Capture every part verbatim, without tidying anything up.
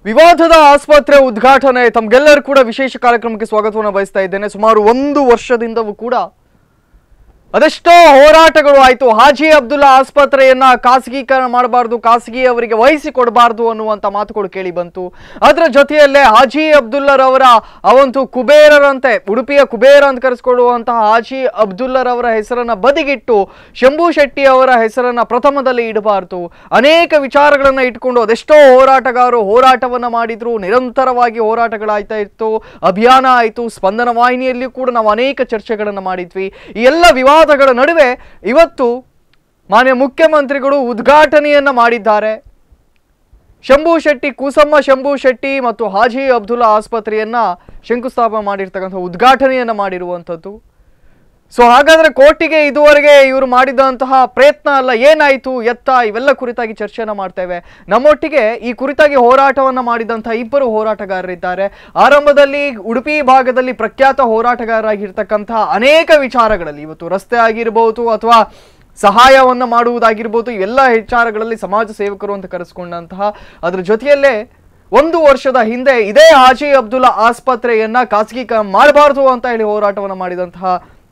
ವಿವಾದದ ಆಸ್ಪತ್ರೆ ಉದ್ಘಾಟನೆ ತಮಗೆಲ್ಲರೂ ಕೂಡ ವಿಶೇಷ ಕಾರ್ಯಕ್ರಮಕ್ಕೆ ಸ್ವಾಗತವನ್ನು ಬಯಸ್ತಾ ಇದ್ದೇನೆ. ಸುಮಾರು ಒಂದು ವರ್ಷದಿಂದವೂ ಕೂಡ ಅದೆಷ್ಟೋ ಹೋರಾಟಗಳು ಆಯಿತು. ಹಾಜಿ ಅಬ್ದುಲ್ಲಾ ಆಸ್ಪತ್ರೆಯನ್ನ ಖಾಸಗೀಕರಣ ಮಾಡಬಾರ್ದು, ಖಾಸಗಿ ಅವರಿಗೆ ವಹಿಸಿಕೊಡಬಾರ್ದು ಅನ್ನುವಂಥ ಮಾತುಗಳು ಕೇಳಿ ಬಂತು. ಅದರ ಜೊತೆಯಲ್ಲೇ ಹಾಜಿ ಅಬ್ದುಲ್ಲರವರ ಅವಂತೂ ಕುಬೇರರಂತೆ, ಉಡುಪಿಯ ಕುಬೇರ ಅಂತ ಕರೆಸಿಕೊಳ್ಳುವಂತಹ ಹಾಜಿ ಅಬ್ದುಲ್ಲರವರ ಹೆಸರನ್ನ ಬದಿಗಿಟ್ಟು ಶಂಭು ಶೆಟ್ಟಿ ಅವರ ಹೆಸರನ್ನ ಪ್ರಥಮದಲ್ಲಿ ಇಡಬಾರ್ದು, ಅನೇಕ ವಿಚಾರಗಳನ್ನ ಇಟ್ಕೊಂಡು ಅದೆಷ್ಟೋ ಹೋರಾಟಗಾರರು ಹೋರಾಟವನ್ನ ಮಾಡಿದ್ರು. ನಿರಂತರವಾಗಿ ಹೋರಾಟಗಳಾಯ್ತಾ ಇತ್ತು, ಅಭಿಯಾನ ಆಯಿತು. ಸ್ಪಂದನ ವಾಹಿನಿಯಲ್ಲಿಯೂ ಕೂಡ ನಾವು ಅನೇಕ ಚರ್ಚೆಗಳನ್ನು ಮಾಡಿದ್ವಿ. ಈ ಎಲ್ಲ ವಿವಾದ ನಡುವೆ ಇವತ್ತು ಮಾನ್ಯ ಮುಖ್ಯಮಂತ್ರಿಗಳು ಉದ್ಘಾಟನೆಯನ್ನ ಮಾಡಿದ್ದಾರೆ. ಶಂಭು ಶೆಟ್ಟಿ, ಕೂಸಮ್ಮ ಶಂಭು ಶೆಟ್ಟಿ ಮತ್ತು ಹಾಜಿ ಅಬ್ದುಲ್ಲಾ ಆಸ್ಪತ್ರೆಯನ್ನ ಶಂಕುಸ್ಥಾಪನೆ ಮಾಡಿರ್ತಕ್ಕಂಥ ಉದ್ಘಾಟನೆಯನ್ನ ಮಾಡಿರುವಂಥದ್ದು. ಸೊ ಹಾಗಾದ್ರೆ ಕೋರ್ಟಿಗೆ ಇದುವರೆಗೆ ಇವರು ಮಾಡಿದಂತಹ ಪ್ರಯತ್ನ ಅಲ್ಲ, ಏನಾಯಿತು ಎತ್ತ, ಇವೆಲ್ಲ ಕುರಿತಾಗಿ ಚರ್ಚೆಯನ್ನ ಮಾಡ್ತೇವೆ. ನಮ್ಮೊಟ್ಟಿಗೆ ಈ ಕುರಿತಾಗಿ ಹೋರಾಟವನ್ನ ಮಾಡಿದಂತಹ ಇಬ್ಬರು ಹೋರಾಟಗಾರರಿದ್ದಾರೆ. ಆರಂಭದಲ್ಲಿ ಉಡುಪಿ ಭಾಗದಲ್ಲಿ ಪ್ರಖ್ಯಾತ ಹೋರಾಟಗಾರರಾಗಿರ್ತಕ್ಕಂತಹ ಅನೇಕ ವಿಚಾರಗಳಲ್ಲಿ, ಇವತ್ತು ರಸ್ತೆ ಆಗಿರ್ಬೋದು ಅಥವಾ ಸಹಾಯವನ್ನ ಮಾಡುವುದಾಗಿರ್ಬೋದು, ಇವೆಲ್ಲ ವಿಚಾರಗಳಲ್ಲಿ ಸಮಾಜ ಸೇವಕರು ಅಂತ ಕರೆಸ್ಕೊಂಡಂತಹ, ಅದ್ರ ಜೊತೆಯಲ್ಲೇ ಒಂದು ವರ್ಷದ ಹಿಂದೆ ಇದೇ ಹಾಜಿ ಅಬ್ದುಲ್ಲಾ ಆಸ್ಪತ್ರೆಯನ್ನ ಖಾಸಗೀಕರಣ ಮಾಡಬಾರ್ದು ಅಂತ ಹೇಳಿ ಹೋರಾಟವನ್ನು ಮಾಡಿದಂತಹ,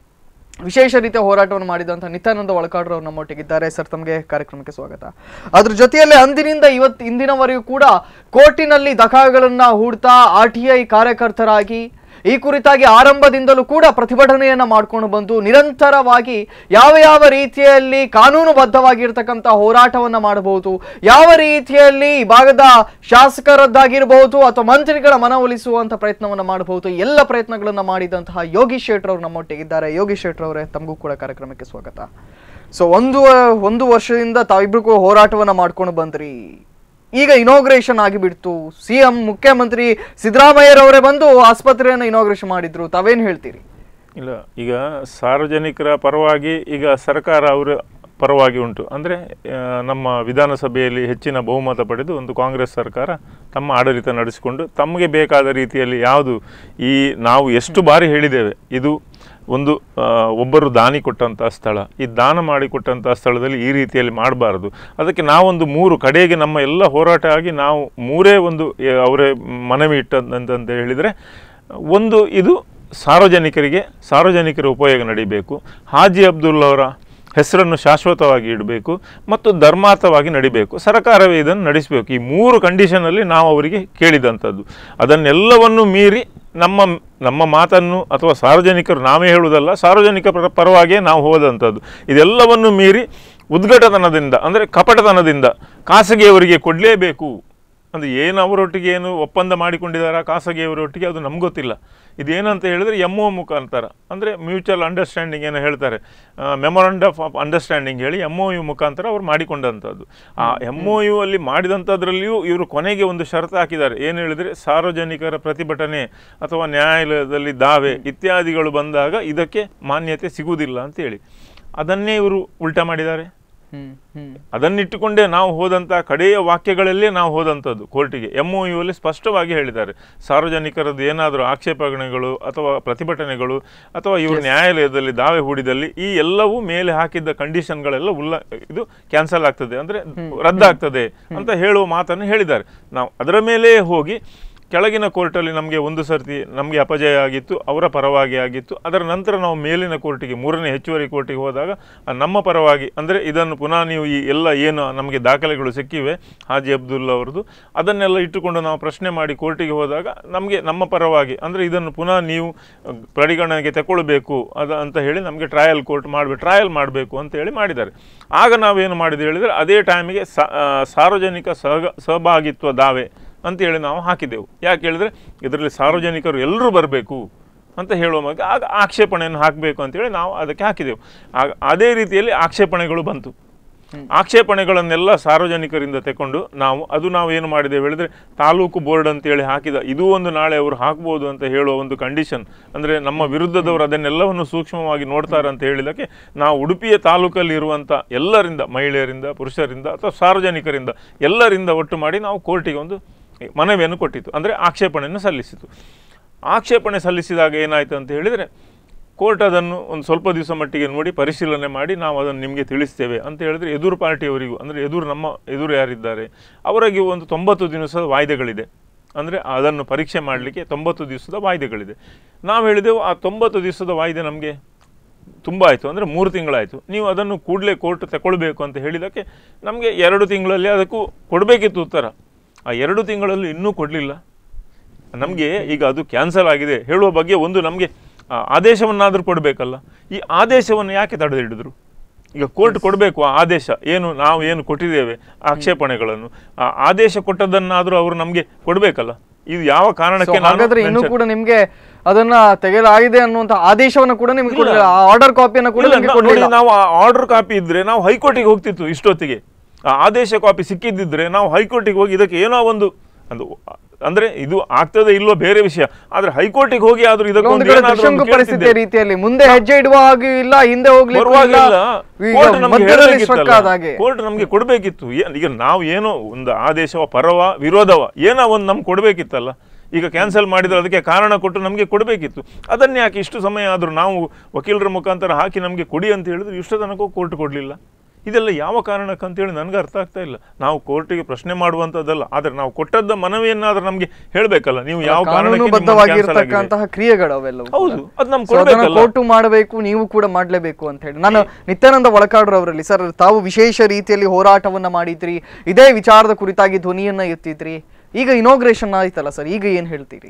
ವಿಶೇಷ ರೀತಿಯ ಹೋರಾಟವನ್ನು ಮಾಡಿದಂಥ ನಿತ್ಯಾನಂದ ಒಳಕಾಡ್ರು ಅವರು ನಮ್ಮೊಟ್ಟಿಗಿದ್ದಾರೆ. ಸರ್, ತಮಗೆ ಕಾರ್ಯಕ್ರಮಕ್ಕೆ ಸ್ವಾಗತ. ಅದ್ರ ಜೊತೆಯಲ್ಲೇ ಅಂದಿನಿಂದ ಇವತ್ತು ಇಂದಿನವರೆಗೂ ಕೂಡ ಕೋರ್ಟಿನಲ್ಲಿ ದಖಾಗಳನ್ನ ಹೂಡ್ತಾ ಆರ್ ಟಿ ಐ ಕಾರ್ಯಕರ್ತರಾಗಿ ಈ ಕುರಿತಾಗಿ ಆರಂಭದಿಂದಲೂ ಕೂಡ ಪ್ರತಿಭಟನೆಯನ್ನ ಮಾಡ್ಕೊಂಡು ಬಂದು ನಿರಂತರವಾಗಿ ಯಾವ ಯಾವ ರೀತಿಯಲ್ಲಿ ಕಾನೂನುಬದ್ಧವಾಗಿರ್ತಕ್ಕಂಥ ಹೋರಾಟವನ್ನ ಮಾಡಬಹುದು, ಯಾವ ರೀತಿಯಲ್ಲಿ ಈ ಭಾಗದ ಶಾಸಕರದ್ದಾಗಿರ್ಬಹುದು ಅಥವಾ ಮಂತ್ರಿಗಳ ಮನವೊಲಿಸುವಂತ ಪ್ರಯತ್ನವನ್ನ ಮಾಡಬಹುದು, ಎಲ್ಲ ಪ್ರಯತ್ನಗಳನ್ನ ಮಾಡಿದಂತಹ ಯೋಗೀಶ್ ಶೆಟ್ಟರ್ ಅವರು ನಮ್ಮೊಟ್ಟಿಗಿದ್ದಾರೆ. ಯೋಗೀಶ್ ಶೆಟ್ಟರ್ ಅವರೇ, ತಮಗೂ ಕೂಡ ಕಾರ್ಯಕ್ರಮಕ್ಕೆ ಸ್ವಾಗತ. ಸೊ ಒಂದು ಒಂದು ವರ್ಷದಿಂದ ತಾವಿಬ್ರಿಗೂ ಹೋರಾಟವನ್ನ ಮಾಡ್ಕೊಂಡು ಬಂದ್ರಿ. ಈಗ ಇನಾಗ್ರೇಷನ್ ಆಗಿಬಿಡ್ತು. ಸಿ ಎಂ ಮುಖ್ಯಮಂತ್ರಿ ಸಿದ್ದರಾಮಯ್ಯರವರೇ ಬಂದು ಆಸ್ಪತ್ರೆಯನ್ನು ಇನಾಗ್ರೇಷನ್ ಮಾಡಿದ್ರು. ತಾವೇನು ಹೇಳ್ತೀರಿ? ಇಲ್ಲ, ಈಗ ಸಾರ್ವಜನಿಕರ ಪರವಾಗಿ ಈಗ ಸರ್ಕಾರ ಅವರ ಪರವಾಗಿ ಉಂಟು. ಅಂದರೆ ನಮ್ಮ ವಿಧಾನಸಭೆಯಲ್ಲಿ ಹೆಚ್ಚಿನ ಬಹುಮತ ಪಡೆದು ಒಂದು ಕಾಂಗ್ರೆಸ್ ಸರ್ಕಾರ ತಮ್ಮ ಆಡಳಿತ ನಡೆಸಿಕೊಂಡು ತಮಗೆ ಬೇಕಾದ ರೀತಿಯಲ್ಲಿ ಯಾವುದು, ಈ ನಾವು ಎಷ್ಟು ಬಾರಿ ಹೇಳಿದ್ದೇವೆ, ಇದು ಒಂದು ಒಬ್ಬರು ದಾನಿ ಕೊಟ್ಟಂಥ ಸ್ಥಳ, ಈ ದಾನ ಮಾಡಿಕೊಟ್ಟಂಥ ಸ್ಥಳದಲ್ಲಿ ಈ ರೀತಿಯಲ್ಲಿ ಮಾಡಬಾರ್ದು. ಅದಕ್ಕೆ ನಾವೊಂದು ಮೂರು ಕಡೆಗೆ ನಮ್ಮ ಎಲ್ಲ ಹೋರಾಟ ಆಗಿ ನಾವು ಮೂರೇ ಒಂದು ಅವರೇ ಮನವಿ ಇಟ್ಟಂತಂತ ಹೇಳಿದರೆ, ಒಂದು ಇದು ಸಾರ್ವಜನಿಕರಿಗೆ ಸಾರ್ವಜನಿಕರ ಉಪಯೋಗ ನಡೀಬೇಕು, ಹಾಜಿ ಅಬ್ದುಲ್ಲಾ ಅವರ ಹೆಸರನ್ನು ಶಾಶ್ವತವಾಗಿ ಇಡಬೇಕು ಮತ್ತು ಧರ್ಮಾರ್ಥವಾಗಿ ನಡಿಬೇಕು, ಸರ್ಕಾರವೇ ಇದನ್ನು ನಡೆಸಬೇಕು. ಈ ಮೂರು ಕಂಡೀಷನಲ್ಲಿ ನಾವು ಅವರಿಗೆ ಕೇಳಿದಂಥದ್ದು. ಅದನ್ನೆಲ್ಲವನ್ನು ಮೀರಿ ನಮ್ಮ ನಮ್ಮ ಮಾತನ್ನು ಅಥವಾ ಸಾರ್ವಜನಿಕರು ನಾವೇ ಹೇಳುವುದಲ್ಲ, ಸಾರ್ವಜನಿಕ ಪರ ಪರವಾಗಿಯೇ ನಾವು ಹೋದಂಥದ್ದು. ಇದೆಲ್ಲವನ್ನು ಮೀರಿ ಉದ್ಘಟತನದಿಂದ, ಅಂದರೆ ಕಪಟತನದಿಂದ ಖಾಸಗಿಯವರಿಗೆ ಕೊಡಲೇಬೇಕು ಅಂದರೆ ಏನು ಅವರೊಟ್ಟಿಗೆ ಏನು ಒಪ್ಪಂದ ಮಾಡಿಕೊಂಡಿದ್ದಾರೆ ಖಾಸಗಿಯವರೊಟ್ಟಿಗೆ ಅದು ನಮ್ಗೆ ಗೊತ್ತಿಲ್ಲ. ಇದೇನಂತ ಹೇಳಿದರೆ ಎಮ್ ಒ ಮುಖಾಂತರ, ಅಂದರೆ ಮ್ಯೂಚುವಲ್ ಅಂಡರ್ಸ್ಟ್ಯಾಂಡಿಂಗ್ ಏನೋ ಹೇಳ್ತಾರೆ, ಮೆಮೊರಂಡಮ್ ಆಫ್ ಅಂಡರ್ಸ್ಟ್ಯಾಂಡಿಂಗ್ ಹೇಳಿ ಎಮ್ ಒ ಯು ಮುಖಾಂತರ ಅವ್ರು ಮಾಡಿಕೊಂಡಂಥದ್ದು. ಆ ಎಮ್ ಒ ಯು ಅಲ್ಲಿ ಮಾಡಿದಂಥದ್ರಲ್ಲಿಯೂ ಇವರು ಕೊನೆಗೆ ಒಂದು ಷರತ್ತು ಹಾಕಿದ್ದಾರೆ. ಏನು ಹೇಳಿದರೆ, ಸಾರ್ವಜನಿಕರ ಪ್ರತಿಭಟನೆ ಅಥವಾ ನ್ಯಾಯಾಲಯದಲ್ಲಿ ದಾವೆ ಇತ್ಯಾದಿಗಳು ಬಂದಾಗ ಇದಕ್ಕೆ ಮಾನ್ಯತೆ ಸಿಗುವುದಿಲ್ಲ ಅಂತೇಳಿ ಅದನ್ನೇ ಇವರು ಉಲ್ಟಾ ಮಾಡಿದ್ದಾರೆ. ಅದನ್ನಿಟ್ಟುಕೊಂಡೇ ನಾವು ಹೋದಂಥ ಕಡೆಯ ವಾಕ್ಯಗಳಲ್ಲೇ ನಾವು ಹೋದಂಥದ್ದು ಕೋರ್ಟಿಗೆ. ಎಮ್ ಒ ಯು ಅಲ್ಲಿ ಸ್ಪಷ್ಟವಾಗಿ ಹೇಳಿದ್ದಾರೆ, ಸಾರ್ವಜನಿಕರದ್ದು ಏನಾದರೂ ಆಕ್ಷೇಪಣೆಗಳು ಅಥವಾ ಪ್ರತಿಭಟನೆಗಳು ಅಥವಾ ಇವರು ನ್ಯಾಯಾಲಯದಲ್ಲಿ ದಾವೆ ಹೂಡಿದಲ್ಲಿ ಈ ಎಲ್ಲವೂ ಮೇಲೆ ಹಾಕಿದ್ದ ಕಂಡೀಷನ್ಗಳೆಲ್ಲ ಉಲ್ಲ ಇದು ಕ್ಯಾನ್ಸಲ್ ಆಗ್ತದೆ, ಅಂದರೆ ರದ್ದಾಗ್ತದೆ ಅಂತ ಹೇಳುವ ಮಾತನ್ನು ಹೇಳಿದ್ದಾರೆ. ನಾವು ಅದರ ಮೇಲೆ ಹೋಗಿ ಕೆಳಗಿನ ಕೋರ್ಟಲ್ಲಿ ನಮಗೆ ಒಂದು ಸರ್ತಿ ನಮಗೆ ಅಪಜಯ ಆಗಿತ್ತು, ಅವರ ಪರವಾಗಿ ಆಗಿತ್ತು. ಅದರ ನಂತರ ನಾವು ಮೇಲಿನ ಕೋರ್ಟಿಗೆ, ಮೂರನೇ ಹೆಚ್ಚುವರಿ ಕೋರ್ಟಿಗೆ ಹೋದಾಗ ನಮ್ಮ ಪರವಾಗಿ, ಅಂದರೆ ಇದನ್ನು ಪುನಃ ನೀವು ಈ ಎಲ್ಲ ಏನು ನಮಗೆ ದಾಖಲೆಗಳು ಸಿಕ್ಕಿವೆ ಹಾಜಿ ಅಬ್ದುಲ್ಲಾ ಅವ್ರದ್ದು, ಅದನ್ನೆಲ್ಲ ಇಟ್ಟುಕೊಂಡು ನಾವು ಪ್ರಶ್ನೆ ಮಾಡಿ ಕೋರ್ಟಿಗೆ ಹೋದಾಗ ನಮಗೆ ನಮ್ಮ ಪರವಾಗಿ, ಅಂದರೆ ಇದನ್ನು ಪುನಃ ನೀವು ಪರಿಗಣನೆಗೆ ತಗೊಳ್ಬೇಕು ಅದ ಅಂತ ಹೇಳಿ ನಮಗೆ ಟ್ರಯಲ್ ಕೋರ್ಟ್ ಮಾಡಬೇಕು, ಟ್ರಯಲ್ ಮಾಡಬೇಕು ಅಂತ ಹೇಳಿ ಮಾಡಿದ್ದಾರೆ. ಆಗ ನಾವೇನು ಮಾಡಿದ್ವಿ ಹೇಳಿದರೆ, ಅದೇ ಟೈಮಿಗೆ ಸಾರ್ವಜನಿಕ ಸಹ ಸಹಭಾಗಿತ್ವ ದಾವೆ ಅಂತೇಳಿ ನಾವು ಹಾಕಿದೆವು. ಯಾಕೆ ಹೇಳಿದರೆ, ಇದರಲ್ಲಿ ಸಾರ್ವಜನಿಕರು ಎಲ್ಲರೂ ಬರಬೇಕು ಅಂತ ಹೇಳುವ ಬಗ್ಗೆ ಆಗ ಆಕ್ಷೇಪಣೆಯನ್ನು ಹಾಕಬೇಕು ಅಂತೇಳಿ ನಾವು ಅದಕ್ಕೆ ಹಾಕಿದೆವು. ಆಗ ಅದೇ ರೀತಿಯಲ್ಲಿ ಆಕ್ಷೇಪಣೆಗಳು ಬಂತು. ಆಕ್ಷೇಪಣೆಗಳನ್ನೆಲ್ಲ ಸಾರ್ವಜನಿಕರಿಂದ ತಗೊಂಡು ನಾವು ಅದು ನಾವು ಏನು ಮಾಡಿದ್ದೇವೆ ಹೇಳಿದರೆ, ತಾಲೂಕು ಬೋರ್ಡ್ ಅಂತೇಳಿ ಹಾಕಿದ, ಇದೂ ಒಂದು ನಾಳೆ ಅವರು ಹಾಕ್ಬೋದು ಅಂತ ಹೇಳುವ ಒಂದು ಕಂಡೀಷನ್, ಅಂದರೆ ನಮ್ಮ ವಿರುದ್ಧದವರು ಅದನ್ನೆಲ್ಲವನ್ನು ಸೂಕ್ಷ್ಮವಾಗಿ ನೋಡ್ತಾರೆ ಅಂತ ಹೇಳಿದಕ್ಕೆ ನಾವು ಉಡುಪಿಯ ತಾಲೂಕಲ್ಲಿ ಇರುವಂಥ ಎಲ್ಲರಿಂದ, ಮಹಿಳೆಯರಿಂದ, ಪುರುಷರಿಂದ ಅಥವಾ ಸಾರ್ವಜನಿಕರಿಂದ ಎಲ್ಲರಿಂದ ಒಟ್ಟು ಮಾಡಿ ನಾವು ಕೋರ್ಟಿಗೆ ಒಂದು ಮನವಿಯನ್ನು ಕೊಟ್ಟಿತ್ತು, ಅಂದರೆ ಆಕ್ಷೇಪಣೆಯನ್ನು ಸಲ್ಲಿಸಿತು. ಆಕ್ಷೇಪಣೆ ಸಲ್ಲಿಸಿದಾಗ ಏನಾಯಿತು ಅಂತ ಹೇಳಿದರೆ, ಕೋರ್ಟ್ ಅದನ್ನು ಒಂದು ಸ್ವಲ್ಪ ದಿವಸ ಮಟ್ಟಿಗೆ ನೋಡಿ ಪರಿಶೀಲನೆ ಮಾಡಿ ನಾವು ಅದನ್ನು ನಿಮಗೆ ತಿಳಿಸ್ತೇವೆ ಅಂತ ಹೇಳಿದ್ರೆ ಎದುರು ಪಾರ್ಟಿಯವರಿಗೂ ಅಂದರೆ ಎದುರು ನಮ್ಮ ಎದುರು ಯಾರಿದ್ದಾರೆ ಅವರಿಗೆ ಒಂದು ತೊಂಬತ್ತು ದಿವಸದ ವಾಯ್ದೆಗಳಿದೆ. ಅಂದರೆ ಅದನ್ನು ಪರೀಕ್ಷೆ ಮಾಡಲಿಕ್ಕೆ ತೊಂಬತ್ತು ದಿವಸದ ವಾಯ್ದೆಗಳಿದೆ. ನಾವು ಹೇಳಿದೆವು ಆ ತೊಂಬತ್ತು ದಿವಸದ ವಾಯ್ದೆ ನಮಗೆ ತುಂಬ ಆಯಿತು, ಅಂದರೆ ಮೂರು ತಿಂಗಳಾಯಿತು, ನೀವು ಅದನ್ನು ಕೂಡಲೇ ಕೋರ್ಟ್ ತಗೊಳ್ಬೇಕು ಅಂತ ಹೇಳಿದ್ದಕ್ಕೆ ನಮಗೆ ಎರಡು ತಿಂಗಳಲ್ಲಿ ಅದಕ್ಕೂ ಕೊಡಬೇಕಿತ್ತು ಉತ್ತರ. ಆ ಎರಡು ತಿಂಗಳಲ್ಲಿ ಇನ್ನೂ ಕೊಡಲಿಲ್ಲ ನಮಗೆ. ಈಗ ಅದು ಕ್ಯಾನ್ಸಲ್ ಆಗಿದೆ ಹೇಳುವ ಬಗ್ಗೆ ಒಂದು ನಮಗೆ ಆದೇಶವನ್ನಾದರೂ ಕೊಡಬೇಕಲ್ಲ. ಈ ಆದೇಶವನ್ನು ಯಾಕೆ ತಡೆದಿಡಿದ್ರು? ಈಗ ಕೋರ್ಟ್ ಕೊಡಬೇಕು ಆ ಆದೇಶ, ಏನು ನಾವು ಏನು ಕೊಟ್ಟಿದ್ದೇವೆ ಆಕ್ಷೇಪಣೆಗಳನ್ನು, ಆ ಆದೇಶ ಕೊಟ್ಟದನ್ನಾದರೂ ಅವರು ನಮಗೆ ಕೊಡಬೇಕಲ್ಲ. ಇದು ಯಾವ ಕಾರಣಕ್ಕೆ? ಹಾಗಾದ್ರೆ ಇನ್ನೂ ಕೂಡ ನಿಮ್ಗೆ ಅದನ್ನ ತೆಗೆಯಲಾಗಿದೆ ಅನ್ನುವಂತ ಆದೇಶವನ್ನು ಕೂಡ ನಿಮ್ಗೆ ಕೊಡಲಿಲ್ಲ, ಆರ್ಡರ್ ಕಾಪಿಯನ್ನು ಕೂಡ ನಿಮ್ಗೆ ಕೊಡಲಿಲ್ಲ. ನಾವು ಆ ಆರ್ಡರ್ ಕಾಪಿ ಇದ್ರೆ ನಾವು ಹೈಕೋರ್ಟಿಗೆ ಹೋಗ್ತಿತ್ತು ಇಷ್ಟೊತ್ತಿಗೆ. ಆ ಆದೇಶ ಕಾಪಿ ಸಿಕ್ಕಿದ್ದಿದ್ರೆ ನಾವು ಹೈಕೋರ್ಟಿಗೆ ಹೋಗಿ ಇದಕ್ಕೆ ಏನೋ ಒಂದು ಒಂದು ಅಂದ್ರೆ ಇದು ಆಗ್ತದೆ ಇಲ್ವೋ ಬೇರೆ ವಿಷಯ, ಆದ್ರೆ ಹೈಕೋರ್ಟಿಗೆ ಹೋಗಿ ಆದ್ರೂ ಇದಕ್ಕೊಂದು ಪರಿಸ್ಥಿತಿಯ ರೀತಿಯಲ್ಲಿ ಮುಂದೆ ಹೆಜ್ಜೆ ಇಡುವ ಹಾಗೆ ಇಲ್ಲ, ಹಿಂದೆ ಹೋಗ್ಲಿಕ್ಕೆ ಕೋರ್ಟ್ ನಮ್ಗೆ ಕೊಡ್ಬೇಕಿತ್ತು. ಈಗ ನಾವು ಏನೋ ಒಂದು ಆದೇಶವ ಪರವ ವಿರೋಧವ ಏನೋ ಒಂದು ನಮ್ಗೆ ಕೊಡ್ಬೇಕಿತ್ತಲ್ಲ. ಈಗ ಕ್ಯಾನ್ಸಲ್ ಮಾಡಿದ್ರೆ ಅದಕ್ಕೆ ಕಾರಣ ಕೊಟ್ಟು ನಮಗೆ ಕೊಡಬೇಕಿತ್ತು. ಅದನ್ನೇ ಯಾಕೆ ಇಷ್ಟು ಸಮಯ ಆದರೂ ನಾವು ವಕೀಲರ ಮುಖಾಂತರ ಹಾಕಿ ನಮಗೆ ಕೊಡಿ ಅಂತ ಹೇಳಿದ್ರೆ ಇಷ್ಟು ತನಕ ಕೋರ್ಟ್ ಕೊಡಲಿಲ್ಲ. ಇದೆಲ್ಲ ಯಾವ ಕಾರಣಕ್ಕಂತೇಳಿ ನನಗೆ ಅರ್ಥ ಆಗ್ತಾ ಇಲ್ಲ. ನಾವು ಕೋರ್ಟಿಗೆ ಪ್ರಶ್ನೆ ಮಾಡುವಂಥದ್ದಲ್ಲ, ಆದರೆ ನಾವು ಕೊಟ್ಟದ್ದ ಮನವಿಯನ್ನಾದ್ರೂ ನಮಗೆ ಹೇಳಬೇಕಲ್ಲ, ನೀವು ಯಾವ ಕಾನೂನುಬದ್ಧವಾಗಿರ್ತಕ್ಕಂತಹ ಕ್ರಿಯೆಗಳು ಅವೆಲ್ಲ. ಹೌದು, ಅದು ನಮ್ಗೆ ಕೊಡಬೇಕಲ್ಲ. ಕೋರ್ಟು ಮಾಡಬೇಕು, ನೀವು ಕೂಡ ಮಾಡಲೇಬೇಕು ಅಂತ ಹೇಳಿ. ನಾನು ನಿತ್ಯಾನಂದ ಒಳಕಾಡ್ರು ಅವರಲ್ಲಿ, ಸರ್ ತಾವು ವಿಶೇಷ ರೀತಿಯಲ್ಲಿ ಹೋರಾಟವನ್ನ ಮಾಡಿದ್ರಿ, ಇದೇ ವಿಚಾರದ ಕುರಿತಾಗಿ ಧ್ವನಿಯನ್ನ ಎತ್ತಿದ್ರಿ, ಈಗ ಇನಾಗ್ರೇಷನ್ ಆಯ್ತಲ್ಲ ಸರ್, ಈಗ ಏನ್ ಹೇಳ್ತೀರಿ?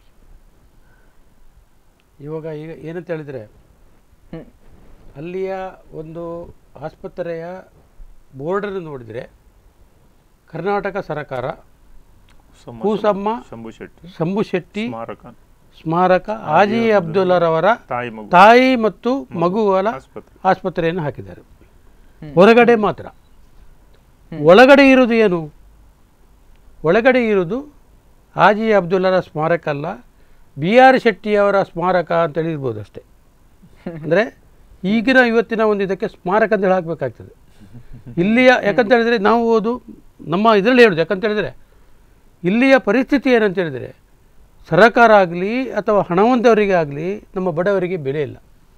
ಇವಾಗ ಈಗ ಏನಂತ ಹೇಳಿದ್ರೆ, ಅಲ್ಲಿಯ ಒಂದು ಆಸ್ಪತ್ರೆಯ ಬೋರ್ಡನ್ನು ನೋಡಿದರೆ ಕರ್ನಾಟಕ ಸರ್ಕಾರ ಕೂಸಮ್ಮ ಶಂಭು ಶೆಟ್ಟಿ ಸ್ಮಾರಕ ಹಾಜಿ ಅಬ್ದುಲ್ಲರವರ ತಾಯಿ ಮತ್ತು ಮಗುಗಳ ಆಸ್ಪತ್ರೆಯನ್ನು ಹಾಕಿದ್ದಾರೆ. ಹೊರಗಡೆ ಮಾತ್ರ. ಒಳಗಡೆ ಇರುವುದು ಏನು? ಒಳಗಡೆ ಇರುವುದು ಹಾಜಿ ಅಬ್ದುಲ್ಲರ ಸ್ಮಾರಕ ಅಲ್ಲ, ಬಿ ಆರ್ ಶೆಟ್ಟಿಯವರ ಸ್ಮಾರಕ ಅಂತ ಹೇಳಿರ್ಬೋದು ಅಷ್ಟೇ. ಅಂದರೆ ಈಗಿನ ಇವತ್ತಿನ ಒಂದು ಇದಕ್ಕೆ ಸ್ಮಾರಕ ಅಂತೇಳಿ ಹಾಕಬೇಕಾಗ್ತದೆ ಇಲ್ಲಿಯ. ಯಾಕಂತ ಹೇಳಿದರೆ ನಾವು ಓದು ನಮ್ಮ ಇದರಲ್ಲಿ ಹೇಳೋದು, ಯಾಕಂತ ಹೇಳಿದರೆ ಇಲ್ಲಿಯ ಪರಿಸ್ಥಿತಿ ಏನಂತ ಹೇಳಿದರೆ, ಸರಕಾರ ಆಗಲಿ ಅಥವಾ ಹಣವಂತವರಿಗೆ ಆಗಲಿ ನಮ್ಮ ಬಡವರಿಗೆ ಬೆಲೆ ಇಲ್ಲ.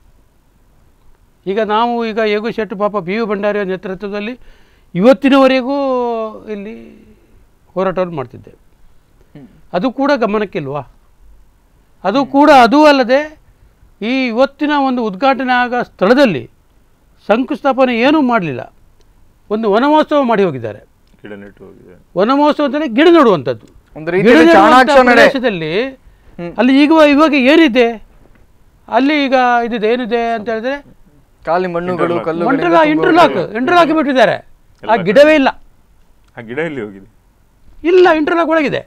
ಈಗ ನಾವು ಈಗ ಯೋಗು ಶೆಟ್ಟಿ ಪಾಪ ಬಿ ಯು ಭಂಡಾರಿಯ ನೇತೃತ್ವದಲ್ಲಿ ಇವತ್ತಿನವರೆಗೂ ಇಲ್ಲಿ ಹೋರಾಟವನ್ನು ಮಾಡ್ತಿದ್ದೇವೆ. ಅದು ಕೂಡ ಗಮನಕ್ಕಿಲ್ವಾ? ಅದು ಕೂಡ ಅದೂ ಅಲ್ಲದೆ ಈ ಇವತ್ತಿನ ಒಂದು ಉದ್ಘಾಟನೆ ಆಗ ಸ್ಥಳದಲ್ಲಿ ಶಂಕುಸ್ಥಾಪನೆ ಏನೂ ಮಾಡಲಿಲ್ಲ, ಒಂದು ವನಮಹೋತ್ಸವ ಮಾಡಿ ಹೋಗಿದ್ದಾರೆ. ವನಮಹೋತ್ಸವ ಅಂತಂದರೆ ಗಿಡ ನೆಡುವಂಥದ್ದು. ಪ್ರದೇಶದಲ್ಲಿ ಅಲ್ಲಿ ಈಗ ಇವಾಗ ಏನಿದೆ ಅಲ್ಲಿ, ಈಗ ಇದಿದೆ ಏನಿದೆ ಅಂತ ಹೇಳಿದ್ರೆ ಖಾಲಿ ಮಣ್ಣುಗಳು, ಇಂಟರ್ಲಾಕ್ ಇಂಟರ್ಲಾಕ್ ಬಿಟ್ಟಿದ್ದಾರೆ. ಆ ಗಿಡವೇ ಇಲ್ಲ. ಆ ಗಿಡ ಎಲ್ಲಿ ಹೋಗಿದೆ? ಇಲ್ಲ, ಇಂಟರ್ಲಾಕ್ ಒಳಗಿದೆ.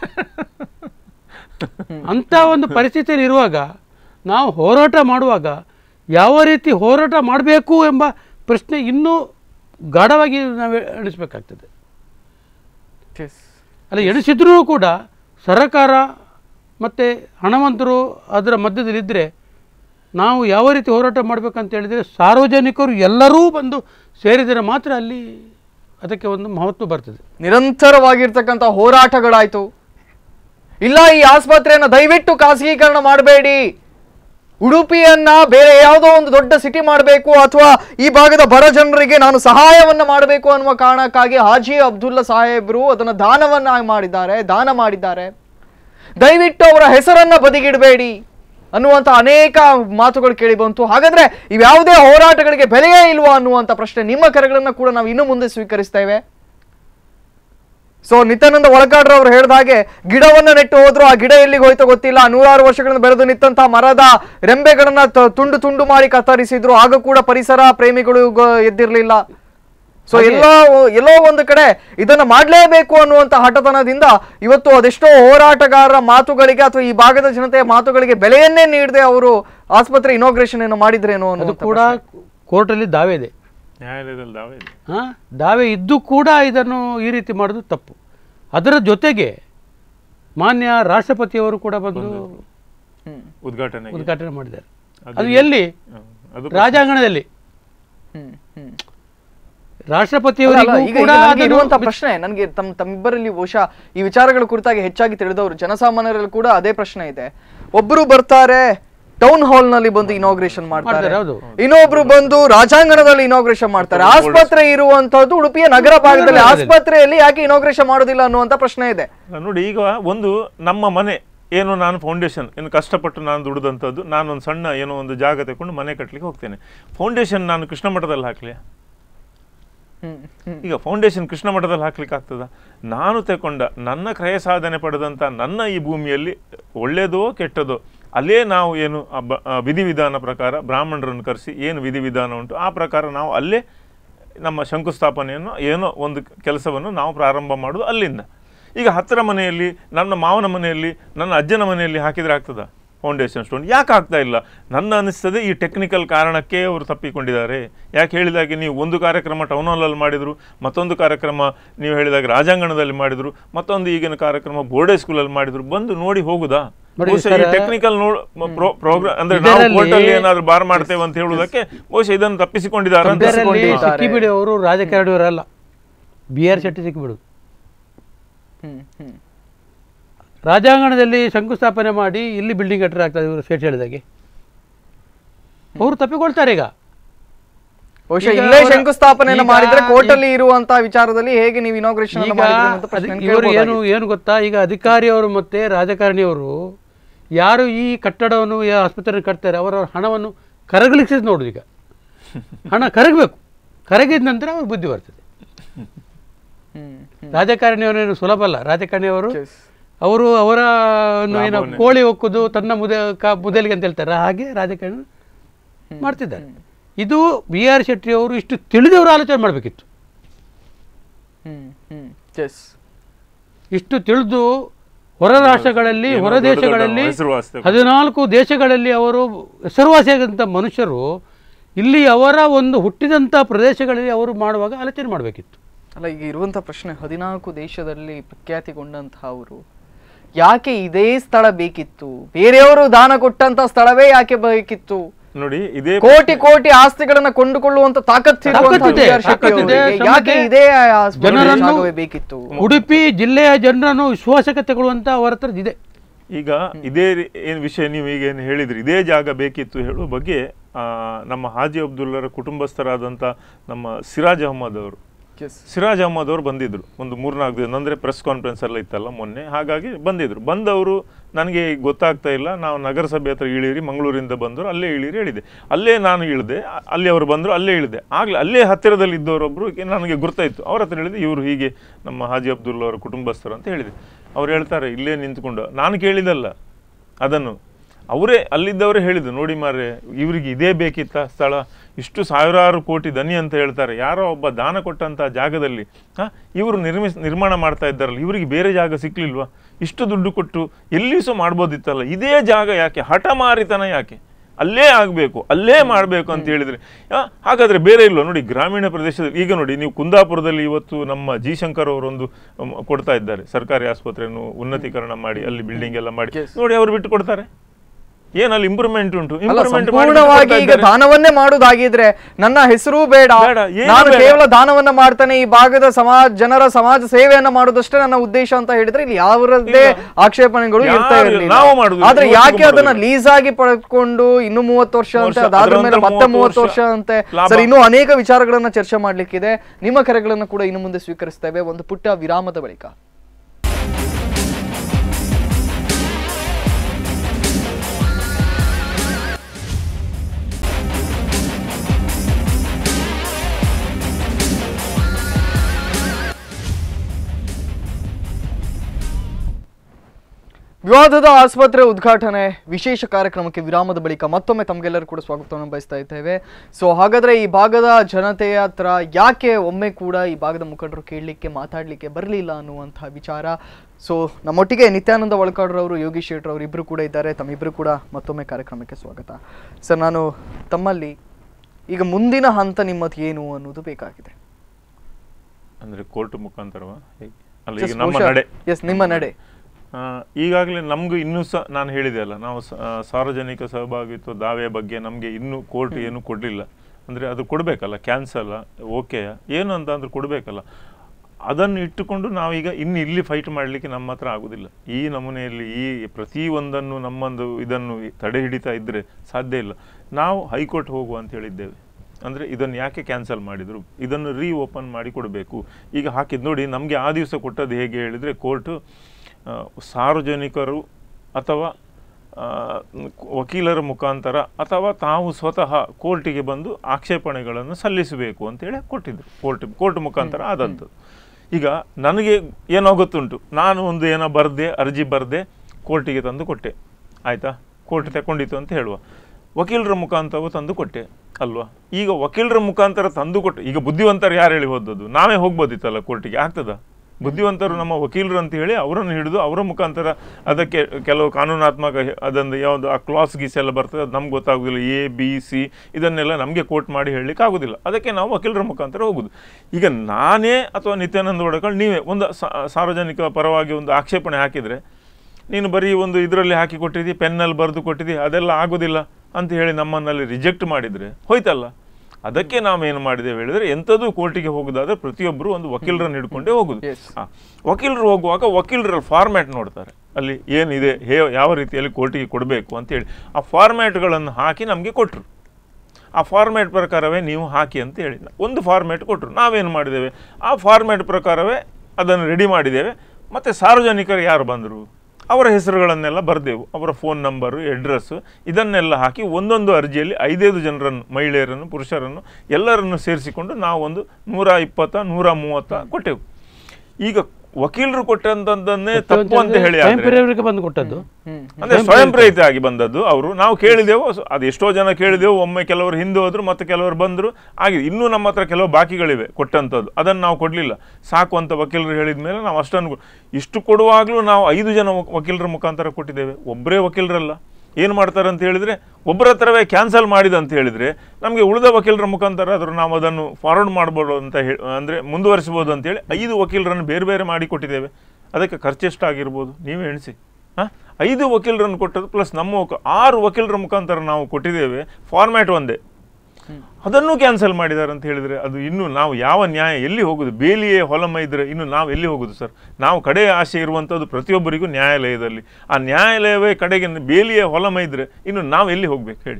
ಅಂಥ ಒಂದು ಪರಿಸ್ಥಿತಿಯಲ್ಲಿ ಇರುವಾಗ ನಾವು ಹೋರಾಟ ಮಾಡುವಾಗ ಯಾವ ರೀತಿ ಹೋರಾಟ ಮಾಡಬೇಕು ಎಂಬ ಪ್ರಶ್ನೆ ಇನ್ನೂ ಗಾಢವಾಗಿ ನಾವು ಎಣಿಸಬೇಕಾಗ್ತದೆ. ಅಲ್ಲ, ಎಣಿಸಿದ್ರೂ ಕೂಡ ಸರ್ಕಾರ ಮತ್ತು ಹಣವಂತರು ಅದರ ಮಧ್ಯದಲ್ಲಿದ್ದರೆ ನಾವು ಯಾವ ರೀತಿ ಹೋರಾಟ ಮಾಡಬೇಕಂತ ಹೇಳಿದರೆ ಸಾರ್ವಜನಿಕರು ಎಲ್ಲರೂ ಬಂದು ಸೇರಿದರೆ ಮಾತ್ರ ಅಲ್ಲಿ ಅದಕ್ಕೆ ಒಂದು ಮಹತ್ವ ಬರ್ತದೆ. ನಿರಂತರವಾಗಿರ್ತಕ್ಕಂಥ ಹೋರಾಟಗಳಾಯಿತು. ಇಲ್ಲ, ಈ ಆಸ್ಪತ್ರೆಯನ್ನು ದಯವಿಟ್ಟು ಖಾಸಗೀಕರಣ ಮಾಡಬೇಡಿ, ಉಡುಪಿಯನ್ನ ಬೇರೆ ಯಾವುದೋ ಒಂದು ದೊಡ್ಡ ಸಿಟಿ ಮಾಡಬೇಕು ಅಥವಾ ಈ ಭಾಗದ ಬಡ ಜನರಿಗೆ ನಾನು ಸಹಾಯವನ್ನ ಮಾಡಬೇಕು ಅನ್ನುವ ಕಾರಣಕ್ಕಾಗಿ ಹಾಜಿ ಅಬ್ದುಲ್ಲಾ ಸಾಹೇಬ್ರು ಅದನ್ನ ದಾನವನ್ನ ಮಾಡಿದ್ದಾರೆ ದಾನ ಮಾಡಿದ್ದಾರೆ ದಯವಿಟ್ಟು ಅವರ ಹೆಸರನ್ನ ಬದಿಗಿಡಬೇಡಿ ಅನ್ನುವಂತ ಅನೇಕ ಮಾತುಗಳು ಕೇಳಿ ಬಂತು. ಹಾಗಾದ್ರೆ ಇವ್ಯಾವುದೇ ಹೋರಾಟಗಳಿಗೆ ಬೆಲೆಯೇ ಇಲ್ವಾ ಅನ್ನುವಂತ ಪ್ರಶ್ನೆ, ನಿಮ್ಮ ಕರೆಗಳನ್ನ ಕೂಡ ನಾವು ಇನ್ನು ಮುಂದೆ ಸ್ವೀಕರಿಸ್ತೇವೆ. ಸೊ ನಿತ್ಯಾನಂದ ಒಳಕಾಡ್ರು ಅವರು ಹೇಳಿದ ಹಾಗೆ ಗಿಡವನ್ನ ನೆಟ್ಟು ಹೋದ್ರು, ಆ ಗಿಡ ಎಲ್ಲಿಗೆ ಹೋಯ್ತೋ ಗೊತ್ತಿಲ್ಲ. ನೂರಾರು ವರ್ಷಗಳಿಂದ ಬೆಳೆದು ನಿಂತಹ ಮರದ ರೆಂಬೆಗಳನ್ನ ತುಂಡು ತುಂಡು ಮಾಡಿ ಕತ್ತರಿಸಿದ್ರು, ಆಗ ಕೂಡ ಪರಿಸರ ಪ್ರೇಮಿಗಳು ಎದ್ದಿರ್ಲಿಲ್ಲ. ಸೊ ಎಲ್ಲೋ ಎಲ್ಲೋ ಒಂದು ಕಡೆ ಇದನ್ನ ಮಾಡಲೇಬೇಕು ಅನ್ನುವಂತ ಹಠತನದಿಂದ ಇವತ್ತು ಅದೆಷ್ಟೋ ಹೋರಾಟಗಾರರ ಮಾತುಗಳಿಗೆ ಅಥವಾ ಈ ಭಾಗದ ಜನತೆಯ ಮಾತುಗಳಿಗೆ ಬೆಲೆಯನ್ನೇ ನೀಡದೆ ಅವರು ಆಸ್ಪತ್ರೆ ಇನಾಗ್ರೇಷನ್ ಏನೋ ಮಾಡಿದ್ರೇನೋ ಅನ್ನೋದು ಕೂಡ ಕೋರ್ಟಲ್ಲಿ ದಾವೆ ಇದೆ, ನ್ಯಾಯಾಲಯದಲ್ಲಿ ದಾವೆ ಇದೆ. ಹಾಂ, ದಾವೆ ಇದ್ದು ಕೂಡ ಇದನ್ನು ಈ ರೀತಿ ಮಾಡೋದು ತಪ್ಪು. ಅದರ ಜೊತೆಗೆ ಮಾನ್ಯ ರಾಷ್ಟ್ರಪತಿಯವರು ಕೂಡ ಬಂದು ಉದ್ಘಾಟನೆ ಉದ್ಘಾಟನೆ ಮಾಡಿದ್ದಾರೆ. ಅದು ಎಲ್ಲಿ? ರಾಜಾಂಗಣದಲ್ಲಿ. ರಾಷ್ಟ್ರಪತಿಯವರಿಗೂ ಕೂಡ ಇರುವಂತಹ ಪ್ರಶ್ನೆ ನನಗೆ ತಮ್ಮ ತಮ್ಮಿಬ್ಬರಲ್ಲಿ ಬಹುಶಃ ಈ ವಿಚಾರಗಳ ಕುರಿತಾಗಿ ಹೆಚ್ಚಾಗಿ ತಿಳಿದವರು ಜನಸಾಮಾನ್ಯರಲ್ಲಿ ಕೂಡ ಅದೇ ಪ್ರಶ್ನೆ ಇದೆ. ಒಬ್ಬರು ಬರ್ತಾರೆ, ಟೌನ್ ಹಾಲ್ ನಲ್ಲಿ ಬಂದು ಇನಾಗ್ರೇಷನ್ ಮಾಡ್ತಾರೆ, ಹೌದು. ಇನ್ನೊಬ್ರು ಬಂದು ರಾಜಾಂಗಣದಲ್ಲಿ ಇನಾಗ್ರೇಷನ್ ಮಾಡ್ತಾರೆ. ಆಸ್ಪತ್ರೆ ಇರುವಂತದ್ದು ಉಡುಪಿಯ ನಗರ ಭಾಗದಲ್ಲಿ, ಆಸ್ಪತ್ರೆಯಲ್ಲಿ ಯಾಕೆ ಇನಾಗ್ರೇಷನ್ ಮಾಡೋದಿಲ್ಲ ಅನ್ನುವಂತ ಪ್ರಶ್ನೆ ಇದೆ. ನೋಡಿ, ಈಗ ಒಂದು ನಮ್ಮ ಮನೆ ಏನು, ನಾನು ಫೌಂಡೇಶನ್ ಏನು ಕಷ್ಟಪಟ್ಟು ನಾನು ದುಡಿದಂಥದ್ದು, ನಾನೊಂದು ಸಣ್ಣ ಏನೋ ಒಂದು ಜಾಗ ತಗೊಂಡು ಮನೆ ಕಟ್ಟಲಿಕ್ಕೆ ಹೋಗ್ತೇನೆ. ಫೌಂಡೇಶನ್ ನಾನು ಕೃಷ್ಣ ಮಠದಲ್ಲಿ ಹಾಕ್ಲಿ? ಈಗ ಫೌಂಡೇಶನ್ ಕೃಷ್ಣ ಮಠದಲ್ಲಿ ಹಾಕ್ಲಿಕ್ಕೆ ಆಗ್ತದ? ನಾನು ತಗೊಂಡ ನನ್ನ ಕ್ರಯ ಸಾಧನೆ ಪಡೆದಂಥ ನನ್ನ ಈ ಭೂಮಿಯಲ್ಲಿ ಒಳ್ಳೆಯದೋ ಕೆಟ್ಟದೋ ಅಲ್ಲೇ ನಾವು ಏನು ವಿಧಿವಿಧಾನ ಪ್ರಕಾರ ಬ್ರಾಹ್ಮಣರನ್ನು ಕರೆಸಿ ಏನು ವಿಧಿವಿಧಾನ ಉಂಟು ಆ ಪ್ರಕಾರ ನಾವು ಅಲ್ಲೇ ನಮ್ಮ ಶಂಕುಸ್ಥಾಪನೆಯನ್ನು ಏನೋ ಒಂದು ಕೆಲಸವನ್ನು ನಾವು ಪ್ರಾರಂಭ ಮಾಡೋದು ಅಲ್ಲಿಂದ. ಈಗ ಹತ್ತಿರ ಮನೆಯಲ್ಲಿ, ನನ್ನ ಮಾವನ ಮನೆಯಲ್ಲಿ, ನನ್ನ ಅಜ್ಜನ ಮನೆಯಲ್ಲಿ ಹಾಕಿದರೆ ಆಗ್ತದ ಫೌಂಡೇಶನ್ ಸ್ಟೋನ್? ಯಾಕೆ ಆಗ್ತಾ ಇಲ್ಲ? ನನ್ನ ಅನಿಸ್ತದೆ ಈ ಟೆಕ್ನಿಕಲ್ ಕಾರಣಕ್ಕೆ ಅವರು ತಪ್ಪಿಕೊಂಡಿದ್ದಾರೆ. ಯಾಕೆ ಹೇಳಿದಾಗೆ ನೀವು ಒಂದು ಕಾರ್ಯಕ್ರಮ ಟೌನ್ ಹಾಲಲ್ಲಿ ಮಾಡಿದರು, ಮತ್ತೊಂದು ಕಾರ್ಯಕ್ರಮ ನೀವು ಹೇಳಿದಾಗ ರಾಜಾಂಗಣದಲ್ಲಿ ಮಾಡಿದರು, ಮತ್ತೊಂದು ಈಗಿನ ಕಾರ್ಯಕ್ರಮ ಬೋರ್ಡೆ ಸ್ಕೂಲಲ್ಲಿ ಮಾಡಿದರು. ಬಂದು ನೋಡಿ ಹೋಗುದಾ? ಟೆಕ್ನಿಕಲ್ ನೋಡ್ ಪ್ರೋಗ್ರಾಮ್ ಅಂದ್ರೆ ನಾವು ಕೋರ್ಟಲ್ಲಿ ಏನಾದ್ರು ಬಾರ್ ಮಾಡ್ತೇವೆ ಅಂತ ಹೇಳುವುದಕ್ಕೆ ಬಹುಶಃ ಇದನ್ನು ತಪ್ಪಿಸಿಕೊಂಡಿದ್ದಾರೆ. ಸಿಕ್ಕಿಬಿಡಿ ಅವರು ರಾಜಕಾರಣಿಯವರಲ್ಲ, ಬಿ ಆರ್ ಶೆಟ್ಟಿ ಸಿಕ್ಕಿಬಿಡುದು. ರಾಜಾಂಗಣದಲ್ಲಿ ಶಂಕುಸ್ಥಾಪನೆ ಮಾಡಿ ಇಲ್ಲಿ ಬಿಲ್ಡಿಂಗ್ ಕಟ್ಟರೆ ಆಗ್ತದೆ ಇವರು ಸೇಟ್ ಹೇಳಿದಾಗೆ. ಅವರು ತಪ್ಪಿಕೊಳ್ತಾರೆ. ಈಗ ಬಹುಶಃ ಇಲ್ಲೇ ಶಂಕುಸ್ಥಾಪನೆಯನ್ನು ಮಾಡಿದ್ರೆ ಕೋರ್ಟಲ್ಲಿ ಇರುವಂತ ವಿಚಾರದಲ್ಲಿ ಹೇಗೆ ನೀವು ಇನಾಗ್ರೇಷನ್ ಇವರು ಏನು ಏನು ಗೊತ್ತಾ, ಈಗ ಅಧಿಕಾರಿಯವರು ಮತ್ತೆ ರಾಜಕಾರಣಿಯವರು ಯಾರು ಈ ಕಟ್ಟಡವನ್ನು ಆಸ್ಪತ್ರೆ ಕಟ್ತಾರೆ ಅವರ ಹಣವನ್ನು ಕರಗಲಿಕ್ಕೆ ನೋಡುದು. ಈಗ ಹಣ ಕರಗಬೇಕು, ಕರಗಿದ ನಂತರ ಅವ್ರ ಬುದ್ಧಿ ಬರ್ತದೆ. ರಾಜಕಾರಣಿಯವರೇನು ಸುಲಭ ಅಲ್ಲ. ರಾಜಕಾರಣಿಯವರು ಅವರು ಅವರ ಏನು ಕೋಳಿ ಹೊಕ್ಕುದು ತನ್ನ ಮುದೆ ಮುದಲಿಗೆ ಅಂತ ಹೇಳ್ತಾರೆ, ಹಾಗೆ ರಾಜಕಾರಣ ಮಾಡ್ತಿದ್ದಾರೆ. ಇದು ಬಿ ಆರ್ ಶೆಟ್ಟಿ ಅವರು ಇಷ್ಟು ತಿಳಿದವರು ಆಲೋಚನೆ ಮಾಡಬೇಕಿತ್ತು. ಇಷ್ಟು ತಿಳಿದು ಹೊರ ರಾಷ್ಟ್ರಗಳಲ್ಲಿ ಹೊರ ದೇಶಗಳಲ್ಲಿ ಹದಿನಾಲ್ಕು ದೇಶಗಳಲ್ಲಿ ಅವರು ಹೆಸರುವಾಸಿಯಾದಂಥ ಮನುಷ್ಯರು ಇಲ್ಲಿ ಅವರ ಒಂದು ಹುಟ್ಟಿದಂಥ ಪ್ರದೇಶಗಳಲ್ಲಿ ಅವರು ಮಾಡುವಾಗ ಆಲೋಚನೆ ಮಾಡಬೇಕಿತ್ತು. ಅಲ್ಲ, ಈಗ ಇರುವಂಥ ಪ್ರಶ್ನೆ, ಹದಿನಾಲ್ಕು ದೇಶದಲ್ಲಿ ಪ್ರಖ್ಯಾತಿಗೊಂಡಂತಹ ಅವರು ಯಾಕೆ ಇದೇ ಸ್ಥಳ ಬೇಕಿತ್ತು? ಬೇರೆಯವರು ದಾನ ಕೊಟ್ಟಂತ ಸ್ಥಳವೇ ಯಾಕೆ ಬೇಕಿತ್ತು? ನೋಡಿ, ಇದೇ ಕೋಟಿ ಕೋಟಿ ಆಸ್ತಿಗಳನ್ನ ಕೊಂಡುಕೊಳ್ಳುವಂತ ತಾಕತ್ತು ಯಾಕೆ ಇದೇ ಜನರನ್ನು ಬೇಕಿತ್ತು? ಉಡುಪಿ ಜಿಲ್ಲೆಯ ಜನರನ್ನು ವಿಶ್ವಾಸಕ್ಕೆ ತಗೊಳ್ಳುವಂತ ಅವರ ಹತ್ರ ಇದೆ. ಈಗ ಇದೇ ಏನು ವಿಷಯ ನೀವು ಈಗ ಏನು ಹೇಳಿದ್ರಿ, ಇದೇ ಜಾಗ ಬೇಕಿತ್ತು ಹೇಳುವ ಬಗ್ಗೆ ನಮ್ಮ ಹಾಜಿ ಅಬ್ದುಲ್ಲರ ಕುಟುಂಬಸ್ಥರಾದಂಥ ನಮ್ಮ ಸಿರಾಜ್ ಅಹಮದ್ ಅವರು ಸಿರಾಜ್ ಅಹಮದ್ ಅವರು ಬಂದಿದ್ರು ಒಂದು ಮೂರ್ನಾಲ್ಕು ದಿನ, ಅಂದರೆ ಪ್ರೆಸ್ ಕಾನ್ಫರೆನ್ಸ್ ಎಲ್ಲ ಇತ್ತಲ್ಲ ಮೊನ್ನೆ, ಹಾಗಾಗಿ ಬಂದಿದ್ರು. ಬಂದವರು ನನಗೆ ಗೊತ್ತಾಗ್ತಾ ಇಲ್ಲ, ನಾವು ನಗರಸಭೆ ಹತ್ರ ಇಳಿರಿ, ಮಂಗಳೂರಿಂದ ಬಂದರು, ಅಲ್ಲೇ ಇಳಿರಿ ಹೇಳಿದೆ. ಅಲ್ಲೇ ನಾನು ಇಳಿದೆ, ಅಲ್ಲಿ ಅವರು ಬಂದರು, ಅಲ್ಲೇ ಇಳಿದೆ. ಆಗಲೇ ಅಲ್ಲೇ ಹತ್ತಿರದಲ್ಲಿ ಇದ್ದವರೊಬ್ಬರು ನನಗೆ ಗುರ್ತಾಯಿತ್ತು. ಅವ್ರ ಹತ್ರ ಹೇಳಿದೆ, ಇವರು ಹೀಗೆ ನಮ್ಮ ಹಾಜಿ ಅಬ್ದುಲ್ಲಾ ಅವರ ಕುಟುಂಬಸ್ಥರು ಅಂತ ಹೇಳಿದೆ. ಅವ್ರು ಹೇಳ್ತಾರೆ, ಇಲ್ಲೇ ನಿಂತ್ಕೊಂಡು, ನಾನು ಕೇಳಿದಲ್ಲ ಅದನ್ನು, ಅವರೇ ಅಲ್ಲಿದ್ದವರೇ ಹೇಳಿದ್ದು, ನೋಡಿ ಮಾರ್ರೆ ಇವರಿಗೆ ಇದೇ ಬೇಕಿತ್ತ ಸ್ಥಳ, ಇಷ್ಟು ಸಾವಿರಾರು ಕೋಟಿ ದನಿ ಅಂತ ಹೇಳ್ತಾರೆ, ಯಾರೋ ಒಬ್ಬ ದಾನ ಕೊಟ್ಟಂಥ ಜಾಗದಲ್ಲಿ ಹಾಂ ಇವರು ನಿರ್ಮಿಸ್ ನಿರ್ಮಾಣ ಮಾಡ್ತಾ ಇದ್ದಾರಲ್ಲ, ಇವರಿಗೆ ಬೇರೆ ಜಾಗ ಸಿಕ್ಕಲಿಲ್ವಾ? ಇಷ್ಟು ದುಡ್ಡು ಕೊಟ್ಟು ಎಲ್ಲಿಯೂ ಸಹ ಮಾಡ್ಬೋದಿತ್ತಲ್ಲ, ಇದೇ ಜಾಗ ಯಾಕೆ ಹಠಮಾರಿತನ ಯಾಕೆ? ಅಲ್ಲೇ ಆಗಬೇಕು, ಅಲ್ಲೇ ಮಾಡಬೇಕು ಅಂತ ಹೇಳಿದರೆ ಹಾಗಾದರೆ ಬೇರೆ ಇಲ್ವ? ನೋಡಿ, ಗ್ರಾಮೀಣ ಪ್ರದೇಶದಲ್ಲಿ ಈಗ ನೋಡಿ, ನೀವು ಕುಂದಾಪುರದಲ್ಲಿ ಇವತ್ತು ನಮ್ಮ ಜಿ ಶಂಕರ್ ಅವರೊಂದು ಕೊಡ್ತಾ ಇದ್ದಾರೆ, ಸರ್ಕಾರಿ ಆಸ್ಪತ್ರೆಯನ್ನು ಉನ್ನತೀಕರಣ ಮಾಡಿ ಅಲ್ಲಿ ಬಿಲ್ಡಿಂಗ್ ಎಲ್ಲ ಮಾಡಿ, ನೋಡಿ ಅವರು ಬಿಟ್ಟು ಕೊಡ್ತಾರೆ. ಏನಲ್ಲಿ ಇಂಪ್ರೂವ್ಮೆಂಟ್ ಉಂಟು? ಸಂಪೂರ್ಣವಾಗಿ ಈಗ ದಾನವನ್ನೇ ಮಾಡುವುದಾಗಿದ್ರೆ ನನ್ನ ಹೆಸರು ಬೇಡ, ನಾನು ಕೇವಲ ದಾನವನ್ನ ಮಾಡ್ತಾನೆ, ಈ ಭಾಗದ ಸಮಾಜ ಜನರ ಸಮಾಜ ಸೇವೆಯನ್ನ ಮಾಡೋದಷ್ಟೇ ನನ್ನ ಉದ್ದೇಶ ಅಂತ ಹೇಳಿದ್ರೆ ಇಲ್ಲಿ ಯಾವರದ್ದೇ ಆಕ್ಷೇಪಣೆಗಳು ಇರ್ತಾ ಇರಲಿಲ್ಲ. ಆದ್ರೆ ಯಾಕೆ ಅದನ್ನ ಲೀಸ್ ಆಗಿ ಪಡೆದುಕೊಂಡು ಇನ್ನು ಮೂವತ್ತು ವರ್ಷ ಅಂತೆ, ಅದಾದ್ರ ಮೇಲೆ ಮತ್ತೆ ಮೂವತ್ತು ವರ್ಷ ಅಂತೆ, ಸರ್ ಇನ್ನೂ ಅನೇಕ ವಿಚಾರಗಳನ್ನ ಚರ್ಚೆ ಮಾಡ್ಲಿಕ್ಕಿದೆ. ನಿಮ್ಮ ಕರೆಗಳನ್ನ ಕೂಡ ಇನ್ನು ಮುಂದೆ ಸ್ವೀಕರಿಸ್ತೇವೆ ಒಂದು ಪುಟ್ಟ ವಿರಾಮದ ಬಳಿಕ. ವಿವಾದದ ಆಸ್ಪತ್ರೆ ಉದ್ಘಾಟನೆ ವಿಶೇಷ ಕಾರ್ಯಕ್ರಮಕ್ಕೆ ವಿರಾಮದ ಬಳಿಕ ಮತ್ತೊಮ್ಮೆ ತಮಗೆಲ್ಲರೂ ಕೂಡ ಸ್ವಾಗತವನ್ನು ಬಯಸ್ತಾ ಇದ್ದೇವೆ. ಸೊ ಹಾಗಾದ್ರೆ ಈ ಭಾಗದ ಜನತೆಯ ಹತ್ರ ಯಾಕೆ ಒಮ್ಮೆ ಕೂಡ ಈ ಭಾಗದ ಮುಖಂಡರು ಕೇಳಲಿಕ್ಕೆ ಮಾತಾಡಲಿಕ್ಕೆ ಬರಲಿಲ್ಲ ಅನ್ನುವಂತಹ ವಿಚಾರ. ಸೊ ನಮ್ಮೊಟ್ಟಿಗೆ ನಿತ್ಯಾನಂದ ಒಳಕಾಡ್ರವರು, ಯೋಗೀಶ್ ಶೆಟ್ಟರ್ ಅವರು ಇಬ್ಬರು ಕೂಡ ಇದ್ದಾರೆ. ತಮ್ಮಿಬ್ಬರು ಕೂಡ ಮತ್ತೊಮ್ಮೆ ಕಾರ್ಯಕ್ರಮಕ್ಕೆ ಸ್ವಾಗತ. ಸರ್, ನಾನು ತಮ್ಮಲ್ಲಿ ಈಗ ಮುಂದಿನ ಹಂತ ನಿಮ್ಮದು ಏನು ಅನ್ನೋದು ಬೇಕಾಗಿದೆ. ಅಂದ್ರೆ ಕೋರ್ಟ್ ಮುಖಾಂತರವಾ? ನಮ್ಮ ನಡೆ, ಎಸ್ ನಿಮ್ಮ ನಡೆ. ಈಗಾಗಲೇ ನಮಗೂ ಇನ್ನೂ ಸಹ ನಾನು ಹೇಳಿದೆ ಅಲ್ಲ, ನಾವು ಸಾರ್ವಜನಿಕ ಸಹಭಾಗಿತ್ವ ದಾವೆ ಬಗ್ಗೆ ನಮಗೆ ಇನ್ನೂ ಕೋರ್ಟ್ ಏನು ಕೊಡಲಿಲ್ಲ. ಅಂದರೆ ಅದು ಕೊಡಬೇಕಲ್ಲ, ಕ್ಯಾನ್ಸಲ್ ಓಕೆ ಏನು ಅಂತ ಅಂದ್ರೆ ಕೊಡಬೇಕಲ್ಲ. ಅದನ್ನು ಇಟ್ಟುಕೊಂಡು ನಾವೀಗ ಇನ್ನು ಇಲ್ಲಿ ಫೈಟ್ ಮಾಡಲಿಕ್ಕೆ ನಮ್ಮ ಹತ್ರ ಆಗೋದಿಲ್ಲ. ಈ ನಮೂನೆಯಲ್ಲಿ ಈ ಪ್ರತಿಯೊಂದನ್ನು ನಮ್ಮೊಂದು ಇದನ್ನು ತಡೆ ಹಿಡಿತಾ ಇದ್ದರೆ ಸಾಧ್ಯ ಇಲ್ಲ. ನಾವು ಹೈಕೋರ್ಟ್ ಹೋಗುವ ಅಂತ ಹೇಳಿದ್ದೇವೆ. ಅಂದರೆ ಇದನ್ನು ಯಾಕೆ ಕ್ಯಾನ್ಸಲ್ ಮಾಡಿದರು, ಇದನ್ನು ರೀ ಓಪನ್ ಮಾಡಿ ಕೊಡಬೇಕು. ಈಗ ಹಾಕಿದ್ದು ನೋಡಿ, ನಮಗೆ ಆ ದಿವಸ ಕೊಟ್ಟದ್ದು ಹೇಗೆ ಹೇಳಿದರೆ, ಕೋರ್ಟು ಸಾರ್ವಜನಿಕರು ಅಥವಾ ವಕೀಲರ ಮುಖಾಂತರ ಅಥವಾ ತಾವು ಸ್ವತಃ ಕೋರ್ಟಿಗೆ ಬಂದು ಆಕ್ಷೇಪಣೆಗಳನ್ನು ಸಲ್ಲಿಸಬೇಕು ಅಂತೇಳಿ ಕೊಟ್ಟಿದ್ದರು. ಕೋರ್ಟ್ ಕೋರ್ಟ್ ಮುಖಾಂತರ ಆದಂಥದ್ದು. ಈಗ ನನಗೆ ಏನೋ ಗೊತ್ತುಂಟು, ನಾನು ಒಂದು ಏನೋ ಬರೆದೆ, ಅರ್ಜಿ ಬರೆದೆ, ಕೋರ್ಟಿಗೆ ತಂದು ಕೊಟ್ಟೆ, ಆಯಿತಾ, ಕೋರ್ಟ್ ತಗೊಂಡಿತ್ತು ಅಂತ ಹೇಳುವ. ವಕೀಲರ ಮುಖಾಂತರವೂ ತಂದು ಕೊಟ್ಟೆ ಅಲ್ವಾ. ಈಗ ವಕೀಲರ ಮುಖಾಂತರ ತಂದು ಕೊಟ್ಟು, ಈಗ ಬುದ್ಧಿವಂತರು ಯಾರು ಹೇಳಿ ಹೋದದ್ದು, ನಾವೇ ಹೋಗ್ಬೋದಿತ್ತಲ್ಲ ಕೋರ್ಟಿಗೆ, ಆಗ್ತದ? ಬುದ್ಧಿವಂತರು ನಮ್ಮ ವಕೀಲರು ಅಂತ ಹೇಳಿ ಅವರನ್ನು ಹಿಡಿದು ಅವರ ಮುಖಾಂತರ ಅದಕ್ಕೆ ಕೆಲವು ಕಾನೂನಾತ್ಮಕ ಅದೊಂದು ಯಾವುದು ಆ ಕ್ಲಾಸ್ ಗೀಸ್ ಎಲ್ಲ ಬರ್ತದೆ, ಅದು ನಮ್ಗೆ ಗೊತ್ತಾಗೋದಿಲ್ಲ. ಎ ಬಿ ಸಿ ಇದನ್ನೆಲ್ಲ ನಮಗೆ ಕೋರ್ಟ್ ಮಾಡಿ ಹೇಳಲಿಕ್ಕೆ ಆಗೋದಿಲ್ಲ. ಅದಕ್ಕೆ ನಾವು ವಕೀಲರ ಮುಖಾಂತರ ಹೋಗೋದು. ಈಗ ನಾನೇ ಅಥವಾ ನಿತ್ಯಾನಂದ ಒಡಕಲ್ ನೀವೇ ಒಂದು ಸಾರ್ವಜನಿಕ ಪರವಾಗಿ ಒಂದು ಆಕ್ಷೇಪಣೆ ಹಾಕಿದರೆ, ನೀನು ಬರೀ ಒಂದು ಇದರಲ್ಲಿ ಹಾಕಿ ಕೊಟ್ಟಿದ್ದೀ, ಪೆನ್ನಲ್ಲಿ ಬರೆದು ಕೊಟ್ಟಿದ್ದೀ, ಅದೆಲ್ಲ ಆಗೋದಿಲ್ಲ ಅಂತ ಹೇಳಿ ನಮ್ಮನ್ನಲ್ಲಿ ರಿಜೆಕ್ಟ್ ಮಾಡಿದರೆ ಹೋಯ್ತಲ್ಲ. ಅದಕ್ಕೆ ನಾವೇನು ಮಾಡಿದ್ದೇವೆ ಹೇಳಿದರೆ, ಎಂಥದ್ದು ಕೋರ್ಟಿಗೆ ಹೋಗೋದಾದ್ರೆ ಪ್ರತಿಯೊಬ್ಬರು ಒಂದು ವಕೀಲರನ್ನು ಹಿಡ್ಕೊಂಡೇ ಹೋಗುದು. ವಕೀಲರು ಹೋಗುವಾಗ ವಕೀಲರಲ್ಲಿ ಫಾರ್ಮ್ಯಾಟ್ ನೋಡ್ತಾರೆ, ಅಲ್ಲಿ ಏನಿದೆ, ಹೇ ಯಾವ ರೀತಿಯಲ್ಲಿ ಕೋರ್ಟಿಗೆ ಕೊಡಬೇಕು ಅಂತೇಳಿ ಆ ಫಾರ್ಮ್ಯಾಟ್ಗಳನ್ನು ಹಾಕಿ ನಮಗೆ ಕೊಟ್ಟರು. ಆ ಫಾರ್ಮ್ಯಾಟ್ ಪ್ರಕಾರವೇ ನೀವು ಹಾಕಿ ಅಂತ ಹೇಳಿ ಒಂದು ಫಾರ್ಮ್ಯಾಟ್ ಕೊಟ್ಟರು. ನಾವೇನು ಮಾಡಿದ್ದೇವೆ, ಆ ಫಾರ್ಮ್ಯಾಟ್ ಪ್ರಕಾರವೇ ಅದನ್ನು ರೆಡಿ ಮಾಡಿದ್ದೇವೆ. ಮತ್ತು ಸಾರ್ವಜನಿಕರು ಯಾರು ಬಂದರು ಅವರ ಹೆಸರುಗಳನ್ನೆಲ್ಲ ಬರೆದೆವು, ಅವರ ಫೋನ್ ನಂಬರು, ಅಡ್ರೆಸ್ಸು ಇದನ್ನೆಲ್ಲ ಹಾಕಿ ಒಂದೊಂದು ಅರ್ಜಿಯಲ್ಲಿ ಐದೈದು ಜನರನ್ನು, ಮಹಿಳೆಯರನ್ನು, ಪುರುಷರನ್ನು ಎಲ್ಲರನ್ನು ಸೇರಿಸಿಕೊಂಡು ನಾವು ಒಂದು ನೂರ ಇಪ್ಪತ್ತ ನೂರ ಮೂವತ್ತ ಕೊಟ್ಟೆವು. ಈಗ ವಕೀಲರು ಕೊಟ್ಟಂತದ್ದನ್ನೇ ತಪ್ಪು ಅಂತ ಹೇಳಿ ಬಂದು ಕೊಟ್ಟದ್ದು ಅಂದ್ರೆ ಸ್ವಯಂ ಪ್ರೇರಿತ ಆಗಿ ಬಂದದ್ದು. ಅವರು ನಾವು ಕೇಳಿದೆವು, ಅದು ಎಷ್ಟೋ ಜನ ಕೇಳಿದೆವು, ಒಮ್ಮೆ ಕೆಲವರು ಹಿಂದೆ ಹೋದ್ರು, ಮತ್ತೆ ಕೆಲವರು ಬಂದರು, ಆಗಿದೆ. ಇನ್ನೂ ನಮ್ಮ ಹತ್ರ ಕೆಲವು ಬಾಕಿಗಳಿವೆ ಕೊಟ್ಟಂಥದ್ದು, ಅದನ್ನು ನಾವು ಕೊಡಲಿಲ್ಲ. ಸಾಕು ಅಂತ ವಕೀಲರು ಹೇಳಿದ ಮೇಲೆ ನಾವು ಅಷ್ಟನ್ನು ಇಷ್ಟು ಕೊಡುವಾಗಲೂ ನಾವು ಐದು ಜನ ವಕೀಲರ ಮುಖಾಂತರ ಕೊಟ್ಟಿದ್ದೇವೆ. ಒಬ್ಬರೇ ವಕೀಲರಲ್ಲ, ಏನು ಮಾಡ್ತಾರೆ ಅಂತ ಹೇಳಿದರೆ, ಒಬ್ಬರ ಹತ್ರವೇ ಕ್ಯಾನ್ಸಲ್ ಮಾಡಿದ ಅಂತ ಹೇಳಿದರೆ ನಮಗೆ ಉಳಿದ ವಕೀಲರ ಮುಖಾಂತರ ಆದರೂ ನಾವು ಅದನ್ನು ಫಾರ್ವರ್ಡ್ ಮಾಡ್ಬೋದು ಅಂತ ಹೇಳಿ, ಅಂದರೆ ಮುಂದುವರಿಸ್ಬೋದು ಅಂತೇಳಿ ಐದು ವಕೀಲರನ್ನು ಬೇರೆ ಬೇರೆ ಮಾಡಿ ಕೊಟ್ಟಿದ್ದೇವೆ. ಅದಕ್ಕೆ ಖರ್ಚೆಷ್ಟಾಗಿರ್ಬೋದು ನೀವೇ ಎಣಿಸಿ. ಹಾಂ, ಐದು ವಕೀಲರನ್ನು ಕೊಟ್ಟದ್ದು ಪ್ಲಸ್ ನಮ್ಮ ಆರು ವಕೀಲರ ಮುಖಾಂತರ ನಾವು ಕೊಟ್ಟಿದ್ದೇವೆ. ಫಾರ್ಮ್ಯಾಟ್ ಒಂದೇ, ಅದನ್ನು ಕ್ಯಾನ್ಸಲ್ ಮಾಡಿದ್ದಾರೆ ಅಂತ ಹೇಳಿದರೆ ಅದು ಇನ್ನು ನಾವು ಯಾವ ನ್ಯಾಯ ಎಲ್ಲಿ ಹೋಗೋದು? ಬೇಲಿಯೇ ಹೊಲಮ ಇದ್ದರೆ ಇನ್ನು ನಾವು ಎಲ್ಲಿ ಹೋಗೋದು ಸರ್? ನಾವು ಕಡೆ ಆಸೆ ಇರುವಂಥದ್ದು ಪ್ರತಿಯೊಬ್ಬರಿಗೂ ನ್ಯಾಯಾಲಯದಲ್ಲಿ. ಆ ನ್ಯಾಯಾಲಯವೇ ಕಡೆಗೆ ಬೇಲಿಯೇ ಹೊಲಮ ಇದ್ದರೆ ಇನ್ನು ನಾವು ಎಲ್ಲಿ ಹೋಗ್ಬೇಕು ಹೇಳಿ?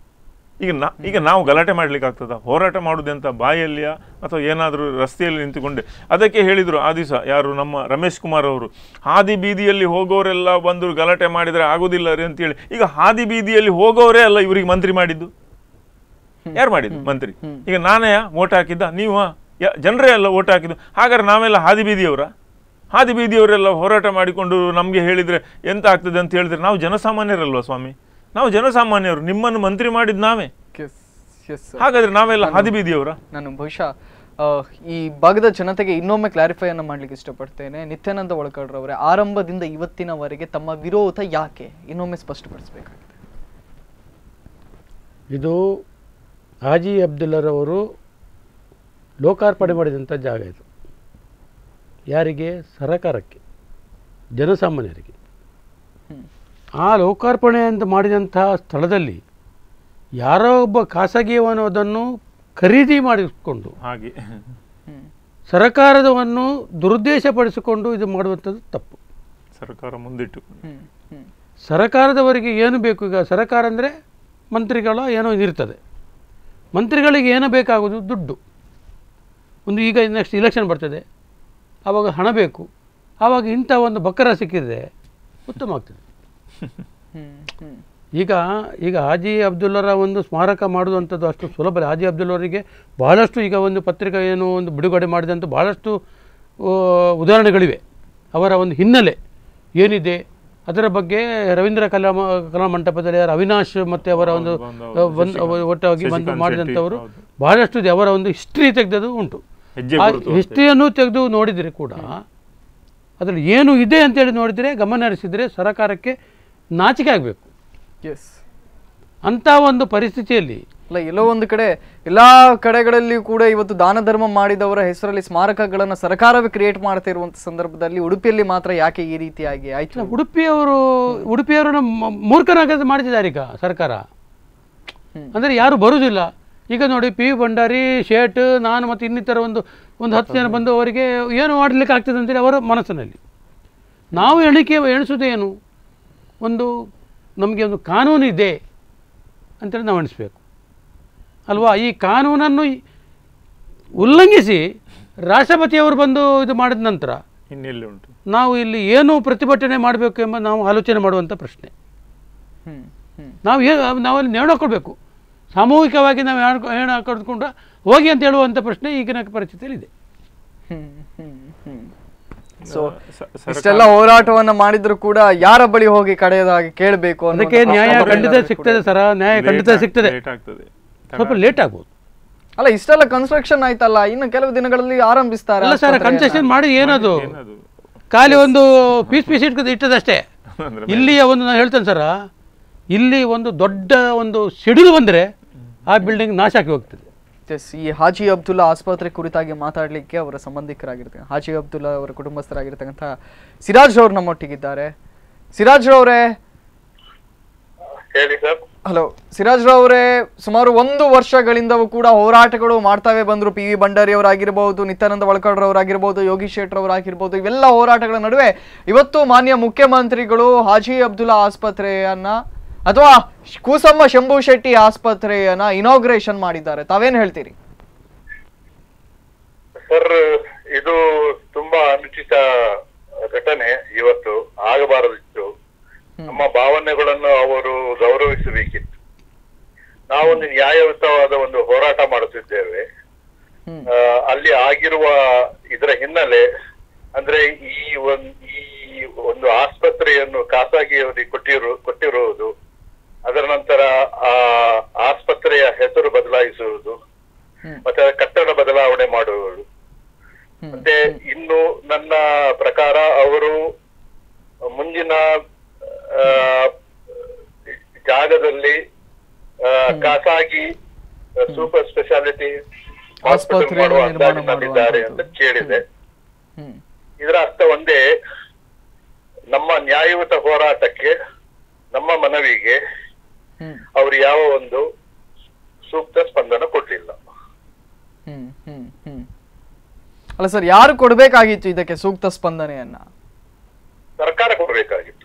ಈಗ ನಾ ಈಗ ನಾವು ಗಲಾಟೆ ಮಾಡಲಿಕ್ಕೆ ಆಗ್ತದ? ಹೋರಾಟ ಮಾಡೋದೆಂತ ಬಾಯಲ್ಲಿಯ ಅಥವಾ ಏನಾದರೂ ರಸ್ತೆಯಲ್ಲಿ ನಿಂತುಕೊಂಡೆ? ಅದಕ್ಕೆ ಹೇಳಿದರು ಆ ದಿವಸ ಯಾರು ನಮ್ಮ ರಮೇಶ್ ಕುಮಾರ್ ಅವರು, ಹಾದಿ ಬೀದಿಯಲ್ಲಿ ಹೋಗೋರೆಲ್ಲ ಬಂದರು ಗಲಾಟೆ ಮಾಡಿದರೆ ಆಗೋದಿಲ್ಲ ರೀ ಅಂತೇಳಿ. ಈಗ ಹಾದಿ ಬೀದಿಯಲ್ಲಿ ಹೋಗೋರೇ ಅಲ್ಲ ಇವರಿಗೆ ಮಂತ್ರಿ ಮಾಡಿದ್ದು. ಯಾರು ಮಾಡಿದ್ದು ಮಂತ್ರಿ? ಈಗ ನಾನೇ ಓಟ್ ಹಾಕಿದ್ದ, ನೀವು ಜನರೇ ಎಲ್ಲ ಓಟ್ ಹಾಕಿದ್ದು. ಹಾಗಾದ್ರೆ ನಾವೆಲ್ಲ ಹಾದಿ ಬೀದಿಯವರ ಹಾದಿ ಬೀದಿಯವರೆಲ್ಲ ಹೋರಾಟ ಮಾಡಿಕೊಂಡು ನಮಗೆ ಹೇಳಿದರೆ ಎಂತ ಆಗ್ತದೆ ಅಂತ ಹೇಳಿದ್ರೆ ನಾವು ಜನಸಾಮಾನ್ಯರಲ್ವ ಸ್ವಾಮಿ? ನಾವು ಜನಸಾಮಾನ್ಯರು, ನಿಮ್ಮನ್ನು ಮಂತ್ರಿ ಮಾಡಿದ್ದು ನಾವೇ. ಹಾಗಾದ್ರೆ ನಾವೆಲ್ಲ ಹಾದಿ ಬೀದಿಯವರ? ನಾನು ಬಹುಶಃ ಈ ಭಾಗದ ಜನತೆಗೆ ಇನ್ನೊಮ್ಮೆ ಕ್ಲಾರಿಫೈ ಅನ್ನು ಮಾಡ್ಲಿಕ್ಕೆ ಇಷ್ಟಪಡ್ತೇನೆ. ನಿತ್ಯಾನಂದ ಒಳಕಡ್ರವರೇ, ಆರಂಭದಿಂದ ಇವತ್ತಿನವರೆಗೆ ತಮ್ಮ ವಿರೋಧ ಯಾಕೆ ಇನ್ನೊಮ್ಮೆ ಸ್ಪಷ್ಟಪಡಿಸಬೇಕಾಗಿದೆ? ಇದು ಹಾಜಿ ಅಬ್ದುಲ್ಲರವರು ಲೋಕಾರ್ಪಣೆ ಮಾಡಿದಂಥ ಜಾಗ ಇದು. ಯಾರಿಗೆ? ಸರಕಾರಕ್ಕೆ, ಜನಸಾಮಾನ್ಯರಿಗೆ. ಆ ಲೋಕಾರ್ಪಣೆ ಅಂತ ಮಾಡಿದಂತಹ ಸ್ಥಳದಲ್ಲಿ ಯಾರೋ ಒಬ್ಬ ಖಾಸಗಿಯವನು ಅದನ್ನು ಖರೀದಿ ಮಾಡಿಕೊಂಡು ಹಾಗೆ ಸರಕಾರದವನ್ನು ದುರುದ್ದೇಶಪಡಿಸಿಕೊಂಡು ಇದು ಮಾಡುವಂಥದ್ದು ತಪ್ಪು. ಸರ್ಕಾರ ಮುಂದಿಟ್ಟು ಸರಕಾರದವರಿಗೆ ಏನು ಬೇಕು? ಈಗ ಸರಕಾರ ಅಂದರೆ ಮಂತ್ರಿಗಳ ಏನೋ ಇದಿರ್ತದೆ. ಮಂತ್ರಿಗಳಿಗೆ ಏನು ಬೇಕಾಗೋದು? ದುಡ್ಡು. ಒಂದು ಈಗ ನೆಕ್ಸ್ಟ್ ಇಲೆಕ್ಷನ್ ಬರ್ತದೆ, ಆವಾಗ ಹಣ ಬೇಕು. ಆವಾಗ ಇಂಥ ಒಂದು ಬಕರ ಸಿಕ್ಕಿದರೆ ಉತ್ತಮ ಆಗ್ತದೆ. ಈಗ ಈಗ ಹಾಜಿ ಅಬ್ದುಲ್ಲರ ಒಂದು ಸ್ಮಾರಕ ಮಾಡುವಂಥದ್ದು ಅಷ್ಟು ಸುಲಭ. ಹಾಜಿ ಅಬ್ದುಲ್ಲವರಿಗೆ ಬಹಳಷ್ಟು ಈಗ ಒಂದು ಪತ್ರಿಕೆ ಏನು ಒಂದು ಬಿಡುಗಡೆ ಮಾಡಿದಂಥ ಬಹಳಷ್ಟು ಉದಾಹರಣೆಗಳಿವೆ. ಅವರ ಒಂದು ಹಿನ್ನೆಲೆ ಏನಿದೆ ಅದರ ಬಗ್ಗೆ ರವೀಂದ್ರ ಕಲಾ ಕಲಾ ಮಂಟಪದಲ್ಲಿ ಯಾರು ಅವಿನಾಶ್ ಮತ್ತು ಅವರ ಒಂದು ಒಟ್ಟಾಗಿ ಬಂದು ಮಾಡಿದಂಥವರು ಬಹಳಷ್ಟು ಇದೆ. ಅವರ ಒಂದು ಹಿಸ್ಟ್ರಿ ತೆಗೆದದ್ದು ಉಂಟು. ಆ ಹಿಸ್ಟ್ರಿಯನ್ನು ತೆಗೆದು ನೋಡಿದರೆ ಕೂಡ ಅದರಲ್ಲಿ ಏನು ಇದೆ ಅಂತೇಳಿ ನೋಡಿದರೆ, ಗಮನ ಹರಿಸಿದರೆ ಸರಕಾರಕ್ಕೆ ನಾಚಿಕೆ ಆಗಬೇಕು. ಎಸ್, ಅಂಥ ಒಂದು ಪರಿಸ್ಥಿತಿಯಲ್ಲಿ ಅಲ್ಲ, ಎಲ್ಲೋ ಒಂದು ಕಡೆ ಎಲ್ಲಾ ಕಡೆಗಳಲ್ಲಿ ಕೂಡ ಇವತ್ತು ದಾನ ಧರ್ಮ ಮಾಡಿದವರ ಹೆಸರಲ್ಲಿ ಸ್ಮಾರಕಗಳನ್ನು ಸರ್ಕಾರವೇ ಕ್ರಿಯೇಟ್ ಮಾಡ್ತಾ ಇರುವಂತ ಸಂದರ್ಭದಲ್ಲಿ ಉಡುಪಿಯಲ್ಲಿ ಮಾತ್ರ ಯಾಕೆ ಈ ರೀತಿಯಾಗಿ ಆಯ್ತು? ಉಡುಪಿಯವರು ಉಡುಪಿಯವರನ್ನ ಮೂರ್ಖನಾಗ ಮಾಡಿದ್ದಾರೆ ಈಗ ಸರ್ಕಾರ. ಅಂದರೆ ಯಾರು ಬರುವುದಿಲ್ಲ. ಈಗ ನೋಡಿ, ಪಿ ಭಂಡಾರಿ, ಶೇಟ್, ನಾನು ಮತ್ತು ಇನ್ನಿತರ ಒಂದು ಒಂದು ಹತ್ತು ಜನ ಬಂದು ಅವರಿಗೆ ಏನು ಮಾಡಲಿಕ್ಕೆ ಆಗ್ತದೆ ಅಂತೇಳಿ ಅವರ ಮನಸ್ಸಿನಲ್ಲಿ. ನಾವು ಎಣಿಕೆ ಎಣಿಸೋದೇನು, ಒಂದು ನಮಗೆ ಒಂದು ಕಾನೂನು ಇದೆ ಅಂತೇಳಿ ನಾವು ಎಣಿಸ್ಬೇಕು ಅಲ್ವಾ. ಈ ಕಾನೂನನ್ನು ಉಲ್ಲಂಘಿಸಿ ರಾಷ್ಟ್ರಪತಿಯವರು ಬಂದು ಇದು ಮಾಡಿದ ನಂತರ ಇನ್ನೆಲ್ಲಿ ಉಂಟು ನಾವು ಇಲ್ಲಿ ಏನು ಪ್ರತಿಭಟನೆ ಮಾಡಬೇಕು ಎಂಬ ನಾವು ಆಲೋಚನೆ ಮಾಡುವಂಥ ಪ್ರಶ್ನೆ. ನಾವು ಏನು ನಾವಲ್ಲಿ ನೇಣು ಹಾಕ್ಕೊಳ್ಬೇಕು, ಸಾಮೂಹಿಕವಾಗಿ ನಾವು ನೇಣು ಹಾಕಿಕೊಂಡು ಹೋಗಿ ಅಂತ ಹೇಳುವಂಥ ಪ್ರಶ್ನೆ ಈಗಿನ ಪರಿಸ್ಥಿತಿಯಲ್ಲಿ ಇದೆ. ಸೊ ಇಷ್ಟೆಲ್ಲ ಹೋರಾಟವನ್ನ ಮಾಡಿದ್ರು ಕೂಡ ಯಾರ ಬಳಿ ಹೋಗಿ ಕಡೆಯದಾಗಿ ಕೇಳಬೇಕು ಅದಕ್ಕೆ ನ್ಯಾಯ ಖಂಡಿತ ಸಿಗ್ತದೆ ಸರ, ನ್ಯಾಯ ಖಂಡಿತ ಸಿಗ್ತದೆ, ಸ್ವಲ್ಪ ಲೇಟ್ ಆಗ್ಬೋದು. ಅಲ್ಲ ಇಷ್ಟೆಲ್ಲ ಕನ್ಸ್ಟ್ರಕ್ಷನ್ ಆಯ್ತಲ್ಲ, ಇನ್ನು ಕೆಲವು ದಿನಗಳಲ್ಲಿ ಆರಂಭಿಸ್ತಾರೆ. ಅಲ್ಲ ಸರ್, ಕನ್ಸ್ಟ್ರಕ್ಷನ್ ಮಾಡಿ ಏನದು ಖಾಲಿ ಒಂದು ಪೀಸ್ ಪೀಸ್ ಇಟ್ಕೊಂಡು ಇಟ್ಟದಷ್ಟೇ. ಇಲ್ಲಿಯ ಒಂದು ನಾನು ಹೇಳ್ತೇನೆ ಸರ, ಇಲ್ಲಿ ಒಂದು ದೊಡ್ಡ ಒಂದು ಸಿಡಿಲು ಬಂದರೆ ಆ ಬಿಲ್ಡಿಂಗ್ ನಾಶ ಆಗಿ ಹೋಗ್ತದೆ. ಎಸ್, ಈ ಹಾಜಿ ಅಬ್ದುಲ್ಲಾ ಆಸ್ಪತ್ರೆ ಕುರಿತಾಗಿ ಮಾತಾಡಲಿಕ್ಕೆ ಅವರ ಸಂಬಂಧಿಕರಾಗಿರ್ತಕ್ಕಂಥ ಹಾಜಿ ಅಬ್ದುಲ್ಲಾ ಅವರ ಕುಟುಂಬಸ್ಥರಾಗಿರ್ತಕ್ಕಂಥ ಸಿರಾಜ್ ರವ್ರು ನಮ್ಮೊಟ್ಟಿಗಿದ್ದಾರೆ. ಸಿರಾಜ್ ರವರೇ, ಹೇಳಿ ಸರ್. ಹಲೋ ಸಿರಾಜ್ ರವರೇ, ಸುಮಾರು ಒಂದು ವರ್ಷಗಳಿಂದವೂ ಕೂಡ ಹೋರಾಟಗಳು ಮಾಡ್ತಾವೆ ಬಂದ್ರು. ಪಿ ವಿ ಭಂಡಾರಿ ಅವರಾಗಿರ್ಬೋದು, ನಿತ್ಯಾನಂದ ವಳಕಡ್ರವರಾಗಿರ್ಬೋದು, ಯೋಗೀಶ್ ಶೆಟ್ಟರ್ ಅವರಾಗಿರ್ಬೋದು, ಇವೆಲ್ಲ ಹೋರಾಟಗಳ ನಡುವೆ ಇವತ್ತು ಮಾನ್ಯ ಮುಖ್ಯಮಂತ್ರಿಗಳು ಹಾಜಿ ಅಬ್ದುಲ್ಲಾ ಆಸ್ಪತ್ರೆಯನ್ನ ಅಥವಾ ಕೂಸಮ್ಮ ಶಂಭು ಶೆಟ್ಟಿ ಆಸ್ಪತ್ರೆಯನ್ನ ಇನಾಗ್ರೇಷನ್ ಮಾಡಿದ್ದಾರೆ. ತಾವೇನ್ ಹೇಳ್ತೀರಿ ಸರ್? ಇದು ತುಂಬಾ ಅನುಚಿತ ಘಟನೆ, ಇವತ್ತು ಆಗಬಾರದಿತ್ತು. ನಮ್ಮ ಭಾವನೆಗಳನ್ನು ಅವರು ಗೌರವಿಸಬೇಕಿತ್ತು. ನಾವೊಂದು ನ್ಯಾಯಯುತವಾದ ಒಂದು ಹೋರಾಟ ಮಾಡುತ್ತಿದ್ದೇವೆ. ಅಲ್ಲಿ ಆಗಿರುವ ಇದರ ಹಿನ್ನೆಲೆ ಅಂದ್ರೆ ಈ ಒಂದು ಈ ಒಂದು ಆಸ್ಪತ್ರೆಯನ್ನು ಖಾಸಗಿಯವರಿಗೆ ಕೊಟ್ಟಿರು ಕೊಟ್ಟಿರುವುದು, ಅದರ ನಂತರ ಆ ಆಸ್ಪತ್ರೆಯ ಹೆಸರು ಬದಲಾಯಿಸುವುದು, ಮತ್ತೆ ಕಟ್ಟಡ ಬದಲಾವಣೆ ಮಾಡುವುದು. ಮತ್ತೆ ಇನ್ನು ನನ್ನ ಪ್ರಕಾರ ಅವರು ಮುಂದಿನ ಜಾಗದಲ್ಲಿ ಖಾಸಗಿ ಸೂಪರ್ ಸ್ಪೆಷಾಲಿಟಿ ಹಾಸ್ಪಿಟಲ್ ಮಾಡುವ ಅಂದಾಜಿನಲ್ಲಿದ್ದಾರೆ ಅಂತ ಕೇಳಿದೆ. ಇದರ ಅರ್ಥ ಒಂದೇ, ನಮ್ಮ ನ್ಯಾಯಯುತ ಹೋರಾಟಕ್ಕೆ, ನಮ್ಮ ಮನವಿಗೆ ಅವರು ಯಾವ ಒಂದು ಸೂಕ್ತ ಸ್ಪಂದನ ಕೊಡ್ಲಿಲ್ಲ. ಅಲ್ಲ ಸರ್, ಯಾರು ಕೊಡ್ಬೇಕಾಗಿತ್ತು ಇದಕ್ಕೆ ಸೂಕ್ತ ಸ್ಪಂದನೆಯನ್ನ? ಸರ್ಕಾರ ಕೊಡ್ಬೇಕಾಗಿತ್ತು.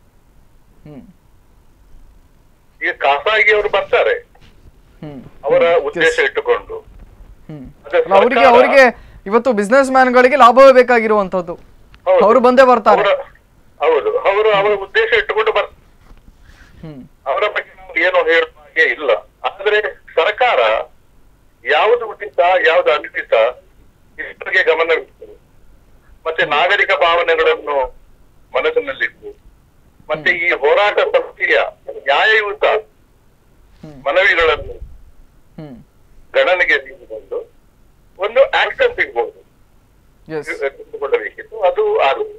ಈಗ ಖಾಸಗಿ ಅವರು ಬರ್ತಾರೆ ಅವರ ಉದ್ದೇಶ ಇಟ್ಟುಕೊಂಡು. ಅವರಿಗೆ ಅವರಿಗೆ ಇವತ್ತು ಬಿಸ್ನೆಸ್ ಮ್ಯಾನ್ ಗಳಿಗೆ ಲಾಭವೇ ಬೇಕಾಗಿರುವಂತದ್ದು, ಅವರು ಬಂದೇ ಬರ್ತಾರೆ. ಹೌದು, ಅವರು ಅವರ ಉದ್ದೇಶ ಇಟ್ಟುಕೊಂಡು ಬರ್ತಾರೆ. ಅವರ ಬಗ್ಗೆ ಏನು ಹೇಳುವ ಹಾಗೆ ಇಲ್ಲ. ಆದ್ರೆ ಸರ್ಕಾರ ಯಾವುದು ಉಚಿತ ಯಾವುದು ಅನುಚಿತ ಇಷ್ಟರಿಗೆ ಗಮನವಿತ್ತು, ಮತ್ತೆ ನಾಗರಿಕ ಭಾವನೆಗಳನ್ನು ಮನಸ್ಸಿನಲ್ಲಿಟ್ಟು, ಮತ್ತೆ ಈ ಹೋರಾಟ ಸಮಿತಿಯ ನ್ಯಾಯಯುತ ಮನವಿಗಳನ್ನು ಗಣನೆಗೆ ತೆಗೆದುಕೊಂಡು ಒಂದು ಆಕ್ಷನ್ ಸಿಗ್ಬಹುದು ತೆಗೆದುಕೊಳ್ಳಬೇಕಿತ್ತು, ಅದು ಆಗುದು.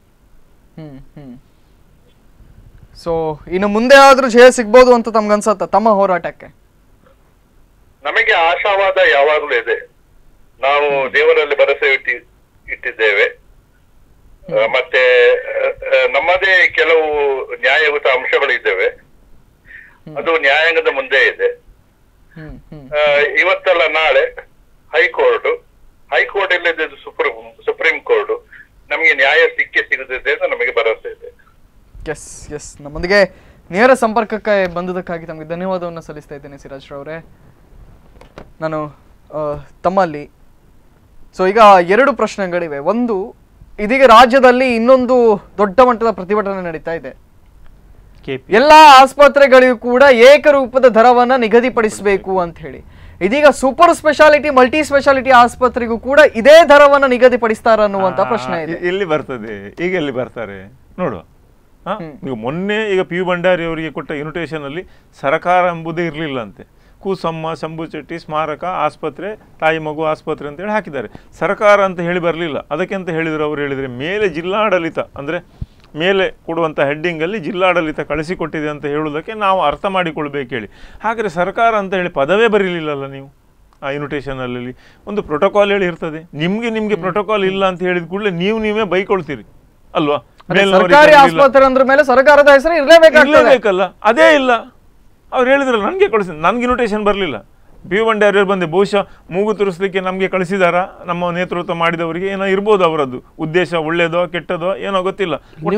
ಸೊ ಇನ್ನು ಮುಂದೆ ಆದ್ರೂ ಜಯ ಸಿಗ್ಬೋದು ಅಂತ ತಮ್ಗನ್ಸತ್ತ ತಮ್ಮ ಹೋರಾಟಕ್ಕೆ? ನಮಗೆ ಆಶಾವಾದ ಯಾವಾಗಲೂ ಇದೆ. ನಾವು ದೇವರಲ್ಲಿ ಭರವಸೆ ಇಟ್ಟಿ ಇಟ್ಟಿದ್ದೇವೆ. ಮತ್ತೆ ನಮ್ಮದೇ ಕೆಲವು ನ್ಯಾಯಯುತ ಅಂಶಗಳು ಇದ್ದೇವೆ, ಅದು ನ್ಯಾಯಾಂಗದ ಮುಂದೆ ಇದೆ. ಇವತ್ತಲ್ಲ ನಾಳೆ ಹೈಕೋರ್ಟ್ ಹೈಕೋರ್ಟ್ ಇಲ್ಲದೆ ಸುಪ್ರೀಂ ಸುಪ್ರೀಂ ಕೋರ್ಟ್ ನಮಗೆ ನ್ಯಾಯ ಸಿಕ್ಕೇ ಸಿಗುತ್ತದೆ ಅಂತ ನಮಗೆ ಭರವಸೆ ಇದೆ. ಎಸ್ ಎಸ್ ನಮ್ಮೊಂದಿಗೆ ನೇರ ಸಂಪರ್ಕಕ್ಕೆ ಬಂದದಕ್ಕಾಗಿ ತಮಗೆ ಧನ್ಯವಾದವನ್ನು ಸಲ್ಲಿಸ್ತಾ ಇದ್ದೇನೆ ಸಿರಾಜ್ ರವರೇ. ನಾನು ತಮ್ಮಲ್ಲಿ ಸೊ ಈಗ ಎರಡು ಪ್ರಶ್ನೆಗಳಿವೆ. ಒಂದು, ಇದೀಗ ರಾಜ್ಯದಲ್ಲಿ ಇನ್ನೊಂದು ದೊಡ್ಡ ಮಟ್ಟದ ಪ್ರತಿಭಟನೆ ನಡೀತಾ ಇದೆ. ಎಲ್ಲಾ ಆಸ್ಪತ್ರೆಗಳಿಗೂ ಕೂಡ ಏಕರೂಪದ ದರವನ್ನ ನಿಗದಿಪಡಿಸಬೇಕು ಅಂತ ಹೇಳಿ. ಇದೀಗ ಸೂಪರ್ ಸ್ಪೆಷಾಲಿಟಿ ಮಲ್ಟಿ ಸ್ಪೆಷಾಲಿಟಿ ಆಸ್ಪತ್ರೆಗೂ ಕೂಡ ಇದೇ ದರವನ್ನ ನಿಗದಿಪಡಿಸ್ತಾರ ಅನ್ನುವಂತ ಪ್ರಶ್ನೆ ಇದೆ. ಎಲ್ಲಿ ಬರ್ತದೆ, ಈಗ ಎಲ್ಲಿ ಬರ್ತಾರೆ ನೋಡುವ. ಈಗ ಮೊನ್ನೆ ಈಗ ಪಿ ಯು ಭಂಡಾರಿ ಅವರಿಗೆ ಕೊಟ್ಟ ಇನ್ವಿಟೇಷನ್ ಅಲ್ಲಿ ಸರ್ಕಾರ ಎಂಬುದೇ ಇರಲಿಲ್ಲ ಅಂತೆ. ಕೂಸಮ್ಮ ಶಂಭು ಶೆಟ್ಟಿ ಸ್ಮಾರಕ ಆಸ್ಪತ್ರೆ, ತಾಯಿ ಮಗು ಆಸ್ಪತ್ರೆ ಅಂತ ಹೇಳಿ ಹಾಕಿದ್ದಾರೆ. ಸರ್ಕಾರ ಅಂತ ಹೇಳಿ ಬರಲಿಲ್ಲ. ಅದಕ್ಕೆ ಅಂತ ಹೇಳಿದ್ರು, ಅವರು ಹೇಳಿದರೆ ಮೇಲೆ ಜಿಲ್ಲಾಡಳಿತ ಅಂದರೆ ಮೇಲೆ ಕೊಡುವಂಥ ಹೆಡ್ಡಿಂಗಲ್ಲಿ ಜಿಲ್ಲಾಡಳಿತ ಕಳಿಸಿಕೊಟ್ಟಿದೆ ಅಂತ ಹೇಳುವುದಕ್ಕೆ ನಾವು ಅರ್ಥ ಮಾಡಿಕೊಳ್ಬೇಕು ಹೇಳಿ. ಹಾಗಾದರೆ ಸರ್ಕಾರ ಅಂತ ಹೇಳಿ ಪದವೇ ಬರೀಲಿಲ್ಲಲ್ಲ ನೀವು ಆ ಇನ್ವಿಟೇಷನಲ್ಲಿ. ಒಂದು ಪ್ರೋಟೋಕಾಲ್ ಹೇಳಿ ಇರ್ತದೆ. ನಿಮಗೆ ನಿಮಗೆ ಪ್ರೋಟೋಕಾಲ್ ಇಲ್ಲ ಅಂತ ಹೇಳಿದ ಕೂಡಲೇ ನೀವು ನೀವೇ ಬೈಕೊಳ್ತೀರಿ ಅಲ್ವಾ? ಸರ್ಕಾರಿ ಆಸ್ಪತ್ರೆ ಅಂದ್ರ ಮೇಲೆ ಸರ್ಕಾರದ ಹೆಸರು ಇರಲೇಬೇಕಲ್ಲ. ಅದೇ ಇಲ್ಲ. ಅವ್ರು ಹೇಳಿದ್ರಲ್ಲ ನನಗೆ ಕಳಿಸಿ, ನನ್ಗೆ ಇನ್ವಿಟೇಷನ್ ಬರಲಿಲ್ಲ. ಬಿ ಭಂಡಾರಿಯವರು ಬಂದೆ ಬಹುಶಃ ಮೂಗು ತುರಿಸ್ಲಿಕ್ಕೆ ನಮಗೆ ಕಳಿಸಿದಾರ ನಮ್ಮ ನೇತೃತ್ವ ಮಾಡಿದವರಿಗೆ ಏನೋ ಇರ್ಬೋದು ಅವರದ್ದು ಉದ್ದೇಶ ಒಳ್ಳೇದೋ ಕೆಟ್ಟದೋ ಏನೋ ಗೊತ್ತಿಲ್ಲ.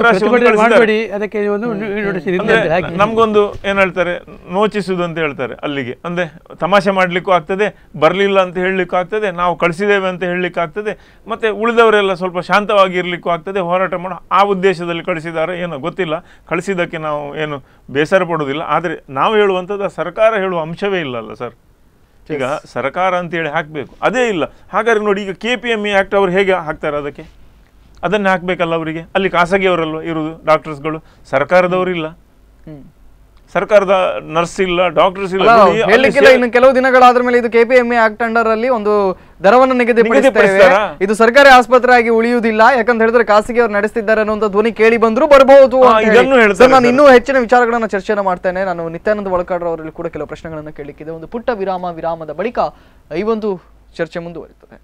ನಮ್ಗೊಂದು ಏನ್ ಹೇಳ್ತಾರೆ ನೋಚಿಸುದು ಅಂತ ಹೇಳ್ತಾರೆ, ಅಲ್ಲಿಗೆ ಅಂದ್ರೆ ತಮಾಷೆ ಮಾಡ್ಲಿಕ್ಕೂ ಆಗ್ತದೆ, ಬರ್ಲಿಲ್ಲ ಅಂತ ಹೇಳಲಿಕ್ಕೂ ಆಗ್ತದೆ, ನಾವು ಕಳಿಸಿದ್ದೇವೆ ಅಂತ ಹೇಳಲಿಕ್ಕೆ ಆಗ್ತದೆ, ಮತ್ತೆ ಉಳಿದವರೆಲ್ಲ ಸ್ವಲ್ಪ ಶಾಂತವಾಗಿ ಇರ್ಲಿಕ್ಕೂ ಆಗ್ತದೆ, ಹೋರಾಟ ಮಾಡೋ ಆ ಉದ್ದೇಶದಲ್ಲಿ ಕಳಿಸಿದ್ದಾರೆ ಏನೋ ಗೊತ್ತಿಲ್ಲ. ಕಳಿಸಿದ್ದಕ್ಕೆ ನಾವು ಏನು ಬೇಸರ ಪಡೋದಿಲ್ಲ, ಆದರೆ ನಾವು ಹೇಳುವಂಥದ್ದು ಸರ್ಕಾರ ಹೇಳುವ ಅಂಶವೇ ಇಲ್ಲ ಅಲ್ಲ ಸರ್. ಈಗ ಸರ್ಕಾರ ಅಂತೇಳಿ ಹಾಕಬೇಕು, ಅದೇ ಇಲ್ಲ. ಹಾಗಾದ್ರೆ ನೋಡಿ, ಈಗ K P M E act ಅವ್ರು ಹೇಗೆ ಹಾಕ್ತಾರೆ ಅದಕ್ಕೆ? ಅದನ್ನೇ ಹಾಕಬೇಕಲ್ಲ ಅವರಿಗೆ. ಅಲ್ಲಿ ಖಾಸಗಿಯವರಲ್ವ ಇರುವುದು ಡಾಕ್ಟರ್ಸ್ಗಳು, ಸರ್ಕಾರದವರಿಲ್ಲ, ಸರ್ಕಾರದ ನರ್ಸ್ ಇಲ್ಲ, ಡಾಕ್ಟರ್ಸ್ ಇಲ್ಲ. ಹೇಳಲಿಕ್ಕಿಲ್ಲ. ಇನ್ನು ಕೆಲವು ದಿನಗಳಾದ ಮೇಲೆ ಇದು ಕೆಪಿಎಂಇ ಆಕ್ಟ್ ಅಂಡರ್ ಅಲ್ಲಿ ಒಂದು ದರವನ್ನು ನಿಗದಿಪಡಿಸುತ್ತೇವೆ, ಇದು ಸರ್ಕಾರಿ ಆಸ್ಪತ್ರೆ ಆಗಿ ಉಳಿಯುವುದಿಲ್ಲ, ಯಾಕಂತ ಹೇಳಿದ್ರೆ ಖಾಸಗಿಯವರು ನಡೆಸ್ತಿದ್ದಾರೆ ಅನ್ನುವಂತ ಧ್ವನಿ ಕೇಳಿ ಬಂದ್ರು ಬರಬಹುದು. ನಾನು ಇನ್ನೂ ಹೆಚ್ಚಿನ ವಿಚಾರಗಳನ್ನ ಚರ್ಚೆನ ಮಾಡ್ತೇನೆ. ನಾನು ನಿತ್ಯಾನಂದ ಒಳಕಾಡ್ರ ಅವರಲ್ಲಿ ಕೂಡ ಕೆಲವು ಪ್ರಶ್ನೆಗಳನ್ನ ಕೇಳಲಿಕ್ಕಿದೆ. ಒಂದು ಪುಟ್ಟ ವಿರಾಮ, ವಿರಾಮದ ಬಳಿಕ ಈ ಒಂದು ಚರ್ಚೆ ಮುಂದುವರಿಯುತ್ತದೆ.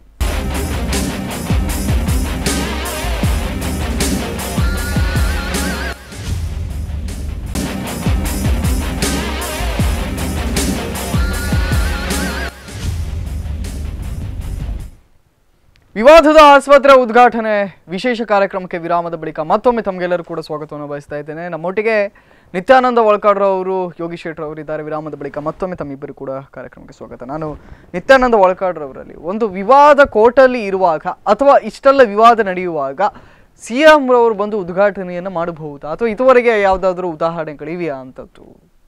ವಿವಾದದ ಆಸ್ಪತ್ರೆ ಉದ್ಘಾಟನೆ ವಿಶೇಷ ಕಾರ್ಯಕ್ರಮಕ್ಕೆ ವಿರಾಮದ ಬಳಿಕ ಮತ್ತೊಮ್ಮೆ ತಮಗೆಲ್ಲರೂ ಕೂಡ ಸ್ವಾಗತವನ್ನು ಬಯಸ್ತಾ ಇದ್ದೇನೆ. ನಮ್ಮೊಟ್ಟಿಗೆ ನಿತ್ಯಾನಂದ ಒಳಕಾಡ್ರ ಅವರು, ಯೋಗಿ ಶೆಟ್ಟರ್ ಅವರು ಇದ್ದಾರೆ. ವಿರಾಮದ ಬಳಿಕ ಮತ್ತೊಮ್ಮೆ ತಮ್ಮಿಬ್ಬರು ಕೂಡ ಕಾರ್ಯಕ್ರಮಕ್ಕೆ ಸ್ವಾಗತ. ನಾನು ನಿತ್ಯಾನಂದ ಒಳಕಾಡ್ರ ಅವರಲ್ಲಿ, ಒಂದು ವಿವಾದ ಕೋರ್ಟಲ್ಲಿ ಇರುವಾಗ ಅಥವಾ ಇಷ್ಟೆಲ್ಲ ವಿವಾದ ನಡೆಯುವಾಗ ಸಿ ಎಂ ರವರು ಬಂದು ಉದ್ಘಾಟನೆಯನ್ನು ಮಾಡಬಹುದಾ, ಅಥವಾ ಇದುವರೆಗೆ ಯಾವುದಾದ್ರೂ ಉದಾಹರಣೆಗಳು ಇವೆಯಾ ಅಂತದ್ದು?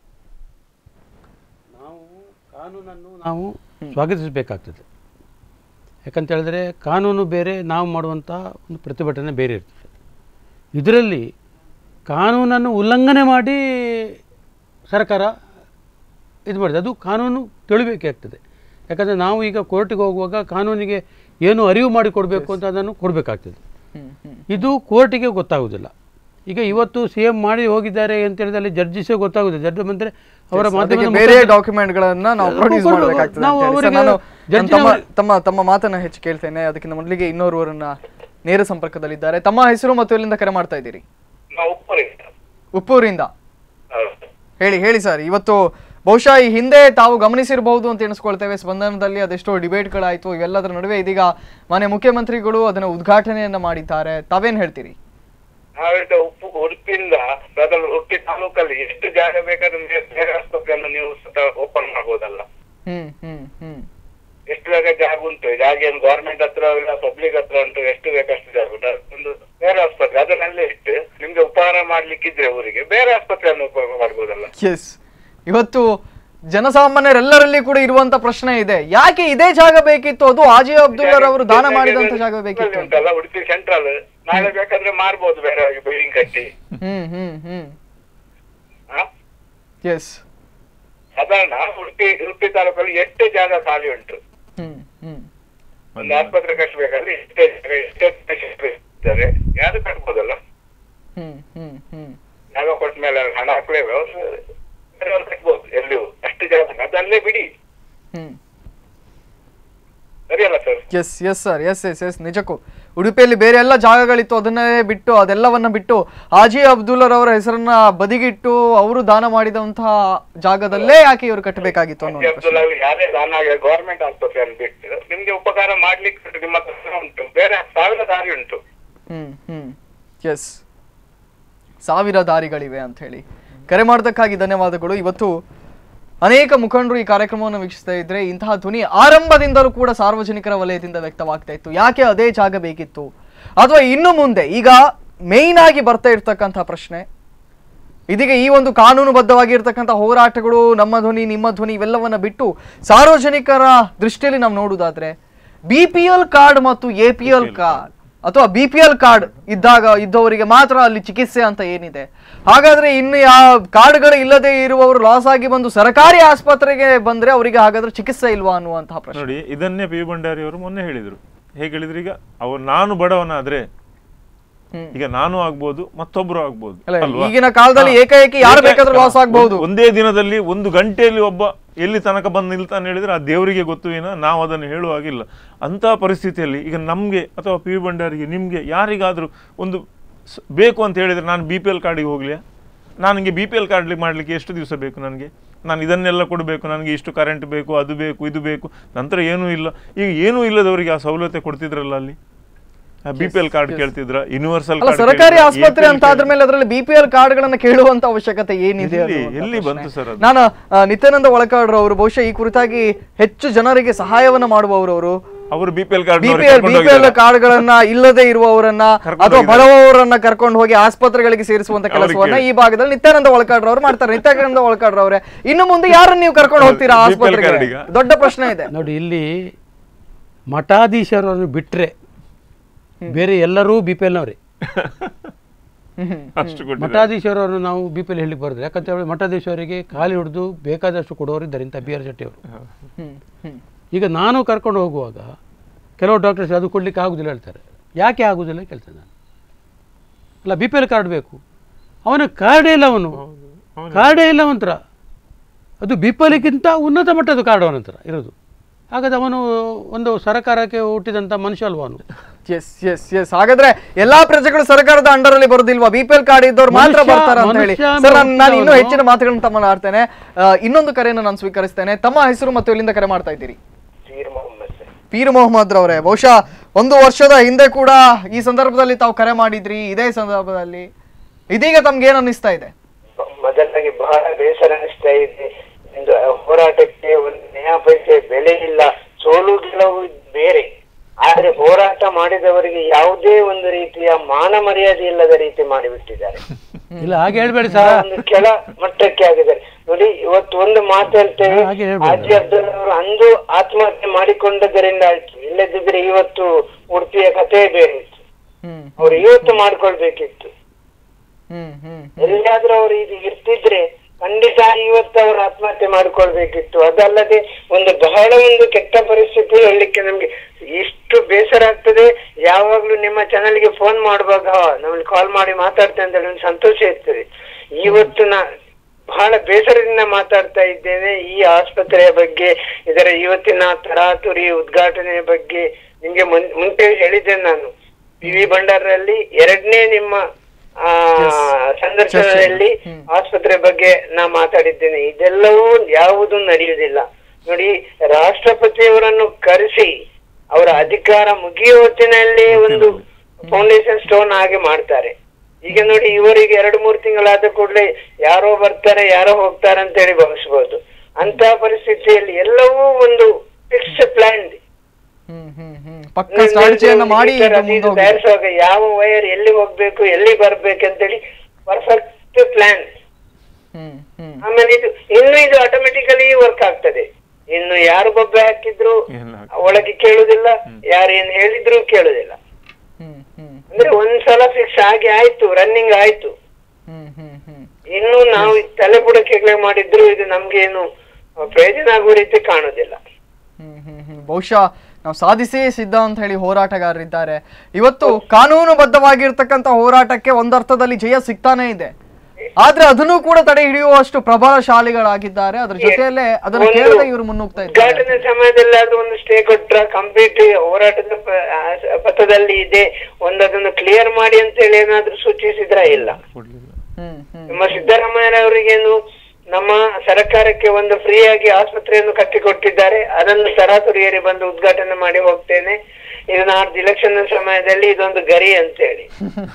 ನಾವು ಕಾನೂನನ್ನು ನಾವು ಸ್ವಾಗತಿಸಬೇಕಾಗ್ತದೆ. ಯಾಕಂತ ಹೇಳಿದ್ರೆ ಕಾನೂನು ಬೇರೆ, ನಾವು ಮಾಡುವಂಥ ಒಂದು ಪ್ರತಿಭಟನೆ ಬೇರೆ ಇರ್ತದೆ. ಇದರಲ್ಲಿ ಕಾನೂನನ್ನು ಉಲ್ಲಂಘನೆ ಮಾಡಿ ಸರ್ಕಾರ ಇದು ಮಾಡಿದೆ, ಅದು ಕಾನೂನು ತಿಳಿಬೇಕಾಗ್ತದೆ. ಯಾಕಂದರೆ ನಾವು ಈಗ ಕೋರ್ಟಿಗೆ ಹೋಗುವಾಗ ಕಾನೂನಿಗೆ ಏನು ಅರಿವು ಮಾಡಿ ಕೊಡಬೇಕು ಅಂತ ಅದನ್ನು ಕೊಡಬೇಕಾಗ್ತದೆ. ಇದು ಕೋರ್ಟಿಗೆ ಗೊತ್ತಾಗೋದಿಲ್ಲ. ಈಗ ಇವತ್ತು ಸಿ ಎಂ ಮಾಡಿ ಹೋಗಿದ್ದಾರೆ ಅಂತ ಹೇಳಿದ್ರೆ ಅಲ್ಲಿ ಜಡ್ಜಿಸೇ ಗೊತ್ತಾಗುತ್ತೆ. ಜಡ್ಜ್ ಬಂದರೆ ಅವರ ಬೇರೆ ಡಾಕ್ಯುಮೆಂಟ್ಗಳನ್ನ ನಾವು ಪ್ರೊಡ್ಯೂಸ್ ಮಾಡಬೇಕಾಗ್ತದೆ. ನಾನು ತಮ್ಮ ತಮ್ಮ ಮಾತನ್ನ ಹೆಚ್ಚು ಕೇಳ್ತೇನೆ. ಅದಕ್ಕಿಂತ ಮೊದಲಿಗೆ ಇನ್ನೋರ್ವರನ್ನ ನೇರ ಸಂಪರ್ಕದಲ್ಲಿದ್ದಾರೆ. ತಮ್ಮ ಹೆಸರು ಮತ್ತು ಎಲ್ಲಿಂದ ಕರೆ ಮಾಡ್ತಾ ಇದ್ದೀರಿ? ಉಪ್ಪೂರಿಂದ. ಹೇಳಿ ಹೇಳಿ ಸರ್. ಇವತ್ತು ಬಹುಶಃ ಈ ಹಿಂದೆ ತಾವು ಗಮನಿಸಿರಬಹುದು ಅಂತ ಎಣಿಸ್ಕೊಳ್ತೇವೆ, ಸ್ಪಂದನದಲ್ಲಿ ಅದೆಷ್ಟೋ ಡಿಬೇಟ್ಗಳಾಯ್ತು. ಇವೆಲ್ಲದರ ನಡುವೆ ಇದೀಗ ಮಾನ್ಯ ಮುಖ್ಯಮಂತ್ರಿಗಳು ಅದನ್ನ ಉದ್ಘಾಟನೆಯನ್ನ ಮಾಡಿದ್ದಾರೆ. ತಾವೇನ್ ಹೇಳ್ತೀರಿ? ನಾವಿಂದ ಉಪ್ಪು ಉಡುಪಿಯಿಂದ ಉಡುಪಿ ತಾಲೂಕಲ್ಲಿ ಎಷ್ಟು ಜಾಗ ಬೇಕಾದ್ರೆ ಬೇರೆ ಆಸ್ಪತ್ರೆಯನ್ನು ನೀವು ಓಪನ್ ಮಾಡ್ಬೋದಲ್ಲ. ಹ್ಮ್ ಹ್ಮ್ ಹ್ಮ್ ಎಷ್ಟು ಜಾಗ ಜಾಗ ಉಂಟು. ಜಾಗ ಏನು ಗವರ್ಮೆಂಟ್ ಹತ್ರ ಇಲ್ಲ, ಪಬ್ಲಿಕ್ ಹತ್ರ ಉಂಟು. ಎಷ್ಟು ಬೇಕಷ್ಟು ಜಾಗ ಉಂಟು. ಒಂದು ಬೇರೆ ಆಸ್ಪತ್ರೆ ಅದನ್ನಲ್ಲೇ ಇಟ್ಟು ನಿಮ್ಗೆ ಉಪಹಾರ ಮಾಡ್ಲಿಕ್ಕಿದ್ರೆ ಊರಿಗೆ ಬೇರೆ ಆಸ್ಪತ್ರೆಯನ್ನು ಉಪಯೋಗ ಮಾಡ್ಬೋದಲ್ಲ. ಎಸ್, ಇವತ್ತು ಜನಸಾಮಾನ್ಯರೆಲ್ಲರಲ್ಲಿ ಕೂಡ ಇರುವಂತ ಪ್ರಶ್ನೆ ಇದೆ, ಯಾಕೆ ಇದೇ ಜಾಗ ಬೇಕಿತ್ತು? ಅದು ಆಜಿ ಅಬ್ದುಲ್ಲರ್ ಅವರು ದಾನ ಮಾಡಿದಂತ ಜಾಗ ಬೇಕಿತ್ತು ಉಂಟಲ್ಲ ಉಡುಪಿ ಸೆಂಟ್ರಲ್. ನಾಳೆ ಬೇಕಾದ್ರೆ ಮಾರ್ಬೋದು ಬೇರೆ ಬಿಲ್ಡಿಂಗ್ ಕಟ್ಟಿ. ಹ್ಮ್ ಹ್ಮ್ ಹ್ಮ್ ಎಸ್, ಸಾಧಾರಣ ಉಡುಪಿ ಉಡುಪಿ ತಾಲೂಕಲ್ಲಿ ಎಷ್ಟು ಜಾಗ ಖಾಲಿ ಉಂಟು. ಹ್ಮ್ ಹ್ಮ್ ಒಂದು ಆಸ್ಪತ್ರೆ ಕಟ್ಟಬೇಕಾದ್ರೆ ಎಷ್ಟೇ ಜಾಗ ಎಷ್ಟೇ ಇದ್ದಾರೆ, ಯಾರು ಕಟ್ಬೋದಲ್ಲ. ಹ್ಮ್ ಹ್ಮ್ ಹ್ಮ್ ಜಾಗ ಕೊಟ್ಟ ಮೇಲೆ ಹಣ ಹಾಕ್ಲೇವೆ, ಕಟ್ಬೋದು ಎಲ್ಲಿಯೂ. ಅಷ್ಟು ಜಾಗ ಅದಲ್ಲೇ ಬಿಡಿ. ಹ್ಮ್ ಸರಿಯಲ್ಲ sir? Yes yes sir, yes yes yes ನಿಜಕ್ಕೂ ಉಡುಪಿಯಲ್ಲಿ ಬೇರೆ ಎಲ್ಲ ಜಾಗಗಳಿತ್ತು, ಅದನ್ನೇ ಬಿಟ್ಟು ಅದೆಲ್ಲವನ್ನ ಬಿಟ್ಟು ಹಾಜಿ ಅಬ್ದುಲ್ಲರ್ ಅವರ ಹೆಸರನ್ನ ಬದಿಗಿಟ್ಟು ಅವರು ದಾನ ಮಾಡಿದಂತಹ ಜಾಗದಲ್ಲೇ ಯಾಕೆ ಇವರು ಕಟ್ಟಬೇಕಾಗಿತ್ತು ಅನ್ನೋ ಯಾರೇ ದಾನ ಗವರ್ಮೆಂಟ್ ಆಸ್ಪತ್ರೆಯನ್ನು ಬಿಟ್ಟು ನಿಮ್ಗೆ ಉಪಕಾರ ಮಾಡ್ಲಿಕ್ಕೆ ನಿಮ್ಮ ಹತ್ರ ಉಂಟು, ಬೇರೆ ಸಾವಿರ ದಾರಿ ಉಂಟು. ಹ್ಮ್ ಹ್ಮ್ ಎಸ್, ಸಾವಿರ ದಾರಿಗಳಿವೆ ಅಂತ ಹೇಳಿ ಕರೆ ಮಾಡೋದಕ್ಕಾಗಿ ಧನ್ಯವಾದಗಳು. ಇವತ್ತು ಅನೇಕ ಮುಖಂಡರು ಈ ಕಾರ್ಯಕ್ರಮವನ್ನು ವೀಕ್ಷಿಸ್ತಾ ಇದ್ರೆ ಇಂತಹ ಧ್ವನಿ ಆರಂಭದಿಂದಲೂ ಕೂಡ ಸಾರ್ವಜನಿಕರ ವಲಯದಿಂದ ವ್ಯಕ್ತವಾಗ್ತಾ ಇತ್ತು. ಯಾಕೆ ಅದೇ ಜಾಗ ಬೇಕಿತ್ತು, ಅಥವಾ ಇನ್ನು ಮುಂದೆ ಈಗ ಮೇಯ್ನ್ ಆಗಿ ಬರ್ತಾ ಇರ್ತಕ್ಕಂಥ ಪ್ರಶ್ನೆ ಇದೀಗ ಈ ಒಂದು ಕಾನೂನುಬದ್ಧವಾಗಿರ್ತಕ್ಕಂಥ ಹೋರಾಟಗಳು, ನಮ್ಮ ಧ್ವನಿ ನಿಮ್ಮ ಧ್ವನಿ ಇವೆಲ್ಲವನ್ನ ಬಿಟ್ಟು ಸಾರ್ವಜನಿಕರ ದೃಷ್ಟಿಯಲ್ಲಿ ನಾವು ನೋಡುವುದಾದ್ರೆ ಬಿ ಪಿ ಎಲ್ ಕಾರ್ಡ್ ಮತ್ತು ಎ ಪಿ ಎಲ್ ಕಾರ್ಡ್ ಅಥವಾ ಬಿ ಪಿ ಎಲ್ ಕಾರ್ಡ್ ಇದ್ದಾಗ ಇದ್ದವರಿಗೆ ಮಾತ್ರ ಅಲ್ಲಿ ಚಿಕಿತ್ಸೆ ಅಂತ ಏನಿದೆ, ಹಾಗಾದ್ರೆ ಇನ್ನು ಯಾವ ಕಾರ್ಡ್ಗಳು ಇಲ್ಲದೆ ಇರುವವರು ಲಾಸ್ ಆಗಿ ಬಂದು ಸರ್ಕಾರಿ ಆಸ್ಪತ್ರೆಗೆ ಬಂದ್ರೆ ಅವರಿಗೆ ಹಾಗಾದ್ರೆ ಚಿಕಿತ್ಸೆ ಇಲ್ವಾ ಅನ್ನುವಂತಹ ಪ್ರಶ್ನೆ. ನೋಡಿ, ಇದನ್ನೇ ಪಿ ಭಂಡಾರಿ ಅವರು ಮೊನ್ನೆ ಹೇಳಿದ್ರು. ಹೇಗೆ ಹೇಳಿದ್ರು? ಈಗ ಅವ್ರು ನಾನು ಬಡವನಾದ್ರೆ ಈಗ ನಾನು ಆಗ್ಬೋದು, ಮತ್ತೊಬ್ರು ಆಗ್ಬೋದು. ಈಗಿನ ಕಾಲದಲ್ಲಿ ಏಕಾಏಕಿ ಯಾರು ಬೇಕಾದ್ರೂ ಲಾಸ್ ಆಗ್ಬಹುದು. ಒಂದೇ ದಿನದಲ್ಲಿ ಒಂದು ಗಂಟೆಯಲ್ಲಿ ಒಬ್ಬ ಎಲ್ಲಿ ತನಕ ಬಂದು ನಿಲ್ತಾನೆ ಹೇಳಿದ್ರೆ ಆ ದೇವರಿಗೆ ಗೊತ್ತು ಏನೋ, ನಾವು ಅದನ್ನು ಹೇಳುವಾಗಿಲ್ಲ. ಅಂತಹ ಪರಿಸ್ಥಿತಿಯಲ್ಲಿ ಈಗ ನಮಗೆ ಅಥವಾ ಪಿ ಭಂಡಾರಿಗೆ ನಿಮಗೆ ಯಾರಿಗಾದರೂ ಒಂದು ಬೇಕು ಅಂತ ಹೇಳಿದರೆ ನಾನು ಬಿ ಪಿ ಎಲ್ ಕಾರ್ಡಿಗೆ ಹೋಗ್ಲಿಯಾ? ನನಗೆ ಬಿ ಪಿ ಎಲ್ ಕಾರ್ಡ್ ಮಾಡಲಿಕ್ಕೆ ಎಷ್ಟು ದಿವಸ ಬೇಕು? ನನಗೆ ನಾನು ಇದನ್ನೆಲ್ಲ ಕೊಡಬೇಕು, ನನಗೆ ಇಷ್ಟು ಕರೆಂಟ್ ಬೇಕು, ಅದು ಬೇಕು, ಇದು ಬೇಕು, ನಂತರ ಏನೂ ಇಲ್ಲ. ಈಗ ಏನೂ ಇಲ್ಲದವರಿಗೆ ಆ ಸೌಲಭ್ಯ ಕೊಡ್ತಿದ್ರಲ್ಲ ಅಲ್ಲಿ. ಬಿ ಪಿ ಎಲ್ ಕಾರ್ಡ್ ಕೇಳ್ತಿದ್ರ, ಯೂನಿವರ್ಸಲ್ ಸರ್ಕಾರಿ ಆಸ್ಪತ್ರೆ ಅಂತ ಆದ್ರ ಮೇಲೆ ಅದರಲ್ಲಿ ಬಿ ಪಿ ಎಲ್ ಕಾರ್ಡ್ ಗಳನ್ನ ಕೇಳುವಂತ ಅವಶ್ಯಕತೆ ಏನಿದೆ? ಎಲ್ಲಿ ಬಂತು ಸರ್? ನಾನು ನಿತ್ಯಾನಂದ ಒಳಕಾಡ್ರು ಅವರು ಬಹುಶಃ ಈ ಕುರಿತಾಗಿ ಹೆಚ್ಚು ಜನರಿಗೆ ಸಹಾಯವನ್ನ ಮಾಡುವವರು ಅವರು ಅವರು B P L card B P L ಕಾರ್ಡ್ ಗಳನ್ನ ಇಲ್ಲದೆ ಇರುವವರನ್ನ ಅಥವಾ ಬಡವರನ್ನ ಕರ್ಕೊಂಡು ಹೋಗಿ ಆಸ್ಪತ್ರೆಗಳಿಗೆ ಸೇರಿಸುವಂತ ಕೆಲಸವನ್ನ ಈ ಭಾಗದಲ್ಲಿ ನಿತ್ಯಾನಂದ ಒಳಕಾಡ್ರು ಅವರು ಮಾಡ್ತಾರೆ. ನಿತ್ಯಾನಂದ ಒಳಕಾಡ್ರು ಅವರೇ, ಇನ್ನು ಮುಂದೆ ಯಾರನ್ನ ನೀವು ಕರ್ಕೊಂಡು ಹೋಗ್ತೀರಾ ಆಸ್ಪತ್ರೆಗೆ? ದೊಡ್ಡ ಪ್ರಶ್ನೆ ಇದೆ ನೋಡಿ. ಇಲ್ಲಿ ಮಠಾಧೀಶರನ್ನು ಬಿಟ್ರೆ ಬೇರೆ ಎಲ್ಲರೂ ಬಿ ಪಿ ಎಲ್ನವ್ರೆ. ಮಠಾಧೀಶರನ್ನು ನಾವು ಬಿ ಪಿ ಎಲ್ ಹೇಳಿ ಬರೋದು. ಯಾಕಂತ ಹೇಳಿ ಮಠಾಧೀಶವರಿಗೆ ಖಾಲಿ ಹಿಡಿದು ಬೇಕಾದಷ್ಟು ಕೊಡೋರಿದ್ದಾರೆ ಇಂಥ ಬಿ ಆರ್ ಶೆಟ್ಟಿ ಅವರು. ಈಗ ನಾನು ಕರ್ಕೊಂಡು ಹೋಗುವಾಗ ಕೆಲವು ಡಾಕ್ಟರ್ಸ್ ಅದು ಕೊಡಲಿಕ್ಕೆ ಆಗೋದಿಲ್ಲ ಹೇಳ್ತಾರೆ. ಯಾಕೆ ಆಗೋದಿಲ್ಲ ಕೇಳ್ತೇನೆ ನಾನು. ಅಲ್ಲ, ಬಿ ಪಿ ಎಲ್ ಕಾರ್ಡ್ ಬೇಕು, ಅವನ ಕಾರ್ಡೇ ಇಲ್ಲ, ಅವನು ಕಾರ್ಡೇ ಇಲ್ಲ ಅವನ ಹತ್ರ. ಅದು ಬಿ ಪಿ ಎಲ್ಗಿಂತ ಉನ್ನತ ಮಟ್ಟದ ಕಾರ್ಡ್ ಅವನ ಹತ್ರ ಇರೋದು. ಹಾಗಾದ್ರೆ ಅವನು ಒಂದು ಸರ್ಕಾರಕ್ಕೆ ಹುಟ್ಟಿದಂಥ ಮನುಷ್ಯ ಅಲ್ವಾ ಅವನು? ಎಸ್ ಎಸ್ ಎಸ್ ಹಾಗಾದ್ರೆ ಎಲ್ಲಾ ಪ್ರಜೆಗಳು ಸರ್ಕಾರದ ಅಂಡರ್ ಅಲ್ಲಿ ಬರೋದಿಲ್ವಾ? ಬಿ ಪಿ ಎಲ್ ಕಾರ್ಡ್ ಇದ್ದವ್ರು ಮಾತ್ರ ಬರ್ತಾರ ಅಂತ ಹೇಳಿ ಸರ್, ನಾನು ಇನ್ನೂ ಹೆಚ್ಚಿನ ಮಾತುಗಳನ್ನು ತಮ್ಮನ್ನ ಆಡ್ತೇನೆ. ಇನ್ನೊಂದು ಕರೆಯನ್ನು ನಾನು ಸ್ವೀಕರಿಸ್ತೇನೆ. ತಮ್ಮ ಹೆಸರು ಮತ್ತು ಎಲ್ಲಿಂದ ಕರೆ ಮಾಡ್ತಾ ಇದ್ದೀರಿ? ಪೀರ್ ಮೊಹಮ್ಮದ್ ರವರೇ, ಬಹುಶಃ ಒಂದು ವರ್ಷದ ಹಿಂದೆ ಕೂಡ ಈ ಸಂದರ್ಭದಲ್ಲಿ ತಾವು ಕರೆ ಮಾಡಿದ್ರಿ, ಇದೇ ಸಂದರ್ಭದಲ್ಲಿ. ಇದೀಗ ತಮ್ಗೆ ಏನ್ ಅನ್ನಿಸ್ತಾ ಇದೆ? ಮೊದಲಾಗಿ ಬಹಳ ಬೇಸರ ಅನಿಸ್ತಾ ಇದೆ. ಒಂದು ಹೋರಾಟಕ್ಕೆ ಒಂದು ನ್ಯಾಯ ಪೈಸೆ ಬೆಲೆ ಇಲ್ಲ. ಸೋಲು ಗೆಲುವು ಬೇರೆ, ಆದ್ರೆ ಹೋರಾಟ ಮಾಡಿದವರಿಗೆ ಯಾವುದೇ ಒಂದು ರೀತಿಯ ಮಾನ ಮರ್ಯಾದೆ ಇಲ್ಲದ ರೀತಿ ಮಾಡಿಬಿಟ್ಟಿದ್ದಾರೆ. ಇಲ್ಲ ಹಾಗೆ ಹೇಳ್ಬೇಡಿ ಸರ್, ಒಂದು ಕೆಳ ಮಟ್ಟಕ್ಕೆ ಆಗಿದ್ದಾರೆ. ನೋಡಿ, ಇವತ್ತು ಒಂದು ಮಾತು ಹೇಳ್ತೇವೆ, ಹಾಜಿ ಅಬ್ದುಲ್ ಅವರು ಅಂದು ಆತ್ಮಹತ್ಯೆ ಮಾಡಿಕೊಂಡದರಿಂದ ಆಯ್ತು, ಇಲ್ಲದಿದ್ರೆ ಇವತ್ತು ಉಡುಪಿಯ ಕಥೆ ಬೇರೆ ಇತ್ತು. ಅವ್ರು ಇವತ್ತು ಮಾಡ್ಕೊಳ್ಬೇಕಿತ್ತು. ಎಲ್ಲಿಯಾದ್ರೂ ಅವ್ರು ಇದು ಇರ್ತಿದ್ರೆ ಖಂಡಿತ ಇವತ್ತು ಅವರು ಆತ್ಮಹತ್ಯೆ ಮಾಡ್ಕೊಳ್ಬೇಕಿತ್ತು. ಅದಲ್ಲದೆ ಒಂದು ಬಹಳ ಒಂದು ಕೆಟ್ಟ ಪರಿಸ್ಥಿತಿ ಹೇಳಲಿಕ್ಕೆ ನಮ್ಗೆ ಇಷ್ಟು ಬೇಸರ ಆಗ್ತದೆ. ಯಾವಾಗ್ಲೂ ನಿಮ್ಮ ಚಾನಲ್ಗೆ ಫೋನ್ ಮಾಡುವಾಗ ನಮ್ಗೆ ಕಾಲ್ ಮಾಡಿ ಮಾತಾಡ್ತೇನೆ ಅಂತ ಹೇಳಿ ಸಂತೋಷ ಇರ್ತದೆ. ಇವತ್ತು ನಾ ಬಹಳ ಬೇಸರದಿಂದ ಮಾತಾಡ್ತಾ ಇದ್ದೇನೆ ಈ ಆಸ್ಪತ್ರೆಯ ಬಗ್ಗೆ, ಇದರ ಇವತ್ತಿನ ತರಾತುರಿ ಉದ್ಘಾಟನೆಯ ಬಗ್ಗೆ. ನಿಮ್ಗೆ ಮುಂಚೆ ಹೇಳಿದ್ದೇನೆ ನಾನು, ಪಿ ವಿ ಭಂಡಾರಲ್ಲಿ ಎರಡನೇ ನಿಮ್ಮ ಆ ಸಂದರ್ಶನದಲ್ಲಿ ಆಸ್ಪತ್ರೆ ಬಗ್ಗೆ ನಾ ಮಾತಾಡಿದ್ದೇನೆ. ಇದೆಲ್ಲವೂ ಯಾವುದು ನಡೆಯುವುದಿಲ್ಲ. ನೋಡಿ, ರಾಷ್ಟ್ರಪತಿಯವರನ್ನು ಕರೆಸಿ ಅವರ ಅಧಿಕಾರ ಮುಗಿಯುವ ಹೊತ್ತಿನಲ್ಲಿ ಒಂದು ಫೌಂಡೇಶನ್ ಸ್ಟೋನ್ ಹಾಗೆ ಮಾಡ್ತಾರೆ. ಈಗ ನೋಡಿ, ಇವರಿಗೆ ಎರಡು ಮೂರು ತಿಂಗಳಾದ ಕೂಡಲೇ ಯಾರೋ ಬರ್ತಾರೆ ಯಾರೋ ಹೋಗ್ತಾರೆ ಅಂತ ಹೇಳಿ ಭಾವಿಸಬಹುದು. ಅಂತ ಪರಿಸ್ಥಿತಿಯಲ್ಲಿ ಎಲ್ಲವೂ ಒಂದು ಫಿಕ್ಸ್ ಪ್ಲಾನ್ ತಯಾರಿಸುವಾಗ ಯಾವ ವೈರ್ ಎಲ್ಲಿ ಹೋಗ್ಬೇಕು ಎಲ್ಲಿ ಬರ್ಬೇಕಂತೇಳಿ ಪರ್ಫೆಕ್ಟ್ ಪ್ಲಾನ್. ಆಮೇಲೆ ಇದು ಇನ್ನು ಇದು ಆಟೋಮೆಟಿಕಲಿ ವರ್ಕ್ ಆಗ್ತದೆ. ಇನ್ನು ಯಾರು ಬೊಬ್ಬೆ ಹಾಕಿದ್ರು ಒಳಗೆ ಕೇಳುದಿಲ್ಲ, ಯಾರು ಏನ್ ಹೇಳಿದ್ರು ಕೇಳುದಿಲ್ಲ. ಅಂದ್ರೆ ಒಂದ್ಸಲ ಫಿಕ್ಸ್ ಆಗಿ ಆಯ್ತು, ರನ್ನಿಂಗ್ ಆಯ್ತು. ಇನ್ನು ನಾವು ತಲೆ ಬುಡಕೆ ಮಾಡಿದ್ರು ಇದು ನಮ್ಗೆ ಏನು ಪ್ರಯೋಜನ ಆಗುವ ರೀತಿ ಕಾಣುದಿಲ್ಲ. ಬಹುಶಃ ನಾವು ಸಾಧಿಸೇ ಸಿದ್ಧ ಅಂತ ಹೇಳಿ ಹೋರಾಟಗಾರರಿದ್ದಾರೆ. ಇವತ್ತು ಕಾನೂನುಬದ್ಧವಾಗಿರ್ತಕ್ಕಂಥ ಹೋರಾಟಕ್ಕೆ ಒಂದರ್ಥದಲ್ಲಿ ಜಯ ಸಿಗ್ತಾನೆ ಇದೆ, ಆದ್ರೆ ಅದನ್ನು ಕೂಡ ತಡೆ ಹಿಡಿಯುವಷ್ಟು ಪ್ರಬಲಶಾಲಿಗಳಾಗಿದ್ದಾರೆ. ಅದ್ರ ಜೊತೆಯಲ್ಲೇ ಅದನ್ನು ಕೇಳದೆ ಇವರು ಮುನ್ನುಗ್ತಾ ಇದ್ದಾರೆ. ಉದ್ಘಾಟನೆ ಸಮಯದಲ್ಲಿ ಆದ್ರೂ ಒಂದು ಸ್ಟೇ ಕೊಟ್ರ ಕಂಪ್ಲೀಟ್ ಹೋರಾಟದ ಪಥದಲ್ಲಿ ಇದೆ, ಒಂದದನ್ನು ಕ್ಲಿಯರ್ ಮಾಡಿ ಅಂತ ಹೇಳಿ ಏನಾದ್ರೂ ಸೂಚಿಸಿದ್ರ? ಇಲ್ಲ. ನಮ್ಮ ಸಿದ್ದರಾಮಯ್ಯನವರಿಗೇನು ನಮ್ಮ ಸರ್ಕಾರಕ್ಕೆ ಒಂದು ಫ್ರೀ ಆಗಿ ಆಸ್ಪತ್ರೆಯನ್ನು ಕಟ್ಟಿಕೊಟ್ಟಿದ್ದಾರೆ, ಅದನ್ನು ತರಾತುರಿಯರಿ ಬಂದು ಉದ್ಘಾಟನೆ ಮಾಡಿ ಹೋಗ್ತೇನೆ, ಇದು ನಾಡ್ದು ಇಲೆಕ್ಷನ್ ಸಮಯದಲ್ಲಿ ಇದೊಂದು ಗರಿ ಅಂತ ಹೇಳಿ.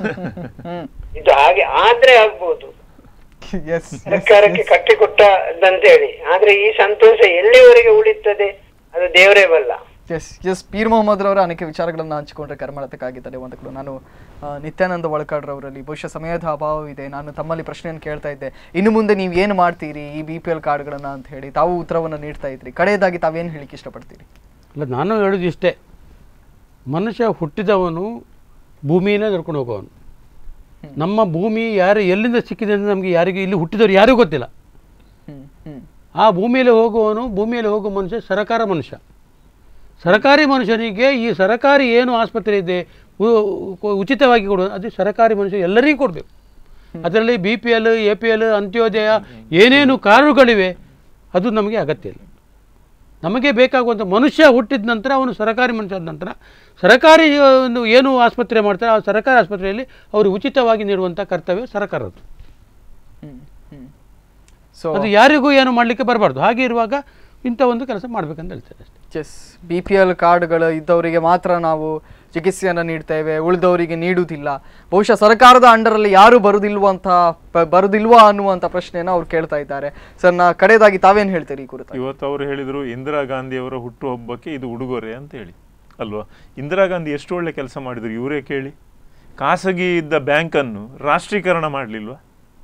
ಇದು ಹಾಗೆ ಆದ್ರೆ ಆಗ್ಬಹುದು, ಸರ್ಕಾರಕ್ಕೆ ಕಟ್ಟಿಕೊಟ್ಟದಂತ ಹೇಳಿ. ಆದ್ರೆ ಈ ಸಂತೋಷ ಎಲ್ಲಿವರೆಗೆ ಉಳಿತದೆ ಅದು ದೇವರೇ ಬಲ್ಲ. ಎಸ್ ಎಸ್ ಪೀರ್ ಮೊಹಮ್ಮದ್ ರವರ ಅನೇಕ ವಿಚಾರಗಳನ್ನ ಹಂಚಿಕೊಂಡ್ರೆ ಕರೆ ಮಾಡತಕ್ಕಾಗಿದ್ದಾರೆ. ಒಂದಕ್ಕೂ ನಾನು ನಿತ್ಯಾನಂದ ಒಳಕಾಡ್ರವರಲ್ಲಿ ಬಹುಶಃ ಸಮಯದ ಅಭಾವವಿದೆ, ನಾನು ತಮ್ಮಲ್ಲಿ ಪ್ರಶ್ನೆಯನ್ನು ಕೇಳ್ತಾ ಇದ್ದೆ, ಇನ್ನು ಮುಂದೆ ನೀವು ಏನು ಮಾಡ್ತೀರಿ ಈ ಬಿ ಪಿ ಎಲ್ ಕಾರ್ಡ್ಗಳನ್ನ ಅಂತ ಹೇಳಿ ತಾವು ಉತ್ತರವನ್ನು ನೀಡ್ತಾ ಇದ್ರಿ. ಕಡೆಯದಾಗಿ ತಾವೇನು ಹೇಳಿಕ್ಕೆ ಇಷ್ಟಪಡ್ತೀರಿ? ಅಲ್ಲ, ನಾನು ಹೇಳೋದು ಇಷ್ಟೇ, ಮನುಷ್ಯ ಹುಟ್ಟಿದವನು ಭೂಮಿಯನ್ನೇ ನಡ್ಕೊಂಡು ಹೋಗೋವನು. ನಮ್ಮ ಭೂಮಿ ಯಾರು ಎಲ್ಲಿಂದ ಸಿಕ್ಕಿದೆ ಅಂತ ನಮಗೆ ಯಾರಿಗೂ ಇಲ್ಲಿ ಹುಟ್ಟಿದವರು ಯಾರಿಗೂ ಗೊತ್ತಿಲ್ಲ. ಆ ಭೂಮಿಯಲ್ಲಿ ಹೋಗುವವನು, ಭೂಮಿಯಲ್ಲಿ ಹೋಗುವ ಮನುಷ್ಯ ಸರಕಾರ ಮನುಷ್ಯ. ಸರಕಾರಿ ಮನುಷ್ಯನಿಗೆ ಈ ಸರಕಾರಿ ಏನು ಆಸ್ಪತ್ರೆ ಇದೆ ಉಚಿತವಾಗಿ ಕೊಡೋದು, ಅದು ಸರಕಾರಿ ಮನುಷ್ಯ ಎಲ್ಲರಿಗೂ ಕೊಡಬೇಕು. ಅದರಲ್ಲಿ B P L, A P L, Antyodaya ಏನೇನು ಕಾರ್ಡುಗಳಿವೆ ಅದು ನಮಗೆ ಅಗತ್ಯ ಇಲ್ಲ. ನಮಗೆ ಬೇಕಾಗುವಂಥ ಮನುಷ್ಯ ಹುಟ್ಟಿದ ನಂತರ ಅವನು ಸರಕಾರಿ ಮನುಷ್ಯದ ನಂತರ ಸರಕಾರಿ ಒಂದು ಏನು ಆಸ್ಪತ್ರೆ ಮಾಡ್ತಾರೆ ಆ ಸರಕಾರಿ ಆಸ್ಪತ್ರೆಯಲ್ಲಿ ಅವರು ಉಚಿತವಾಗಿ ನೀಡುವಂಥ ಕರ್ತವ್ಯ ಸರ್ಕಾರದ್ದು. ಸೊ ಅದು ಯಾರಿಗೂ ಏನು ಮಾಡಲಿಕ್ಕೆ ಬರಬಾರ್ದು. ಹಾಗೆ ಇರುವಾಗ ಇಂಥ ಒಂದು ಕೆಲಸ ಮಾಡಬೇಕಂತ ಹೇಳ್ತಾರೆ ಅಷ್ಟೇ. ಎಸ್, ಬಿ ಪಿ ಎಲ್ ಕಾರ್ಡ್ಗಳು ಇದ್ದವರಿಗೆ ಮಾತ್ರ ನಾವು ಚಿಕಿತ್ಸೆಯನ್ನು ನೀಡ್ತೇವೆ, ಉಳಿದವರಿಗೆ ನೀಡುವುದಿಲ್ಲ. ಬಹುಶಃ ಸರ್ಕಾರದ ಅಂಡರಲ್ಲಿ ಯಾರು ಬರುದಿಲ್ವಂತ ಬರುದಿಲ್ವಾ ಅನ್ನುವಂಥ ಪ್ರಶ್ನೆಯನ್ನು ಅವ್ರು ಕೇಳ್ತಾ ಇದ್ದಾರೆ. ಸರ್, ನಾ ಕಡೆಯದಾಗಿ ತಾವೇನು ಹೇಳ್ತೀರಿ ಈ ಕುರಿತು? ಇವತ್ತು ಅವರು ಹೇಳಿದರು ಇಂದಿರಾ ಗಾಂಧಿಯವರ ಹುಟ್ಟುಹಬ್ಬಕ್ಕೆ ಇದು ಉಡುಗೊರೆ ಅಂತ ಹೇಳಿ ಅಲ್ವಾ. ಇಂದಿರಾ ಗಾಂಧಿ ಎಷ್ಟು ಒಳ್ಳೆ ಕೆಲಸ ಮಾಡಿದ್ರು ಇವರೇ ಕೇಳಿ. ಖಾಸಗಿ ಇದ್ದ ಬ್ಯಾಂಕನ್ನು ರಾಷ್ಟ್ರೀಕರಣ ಮಾಡಲಿಲ್ವಾ?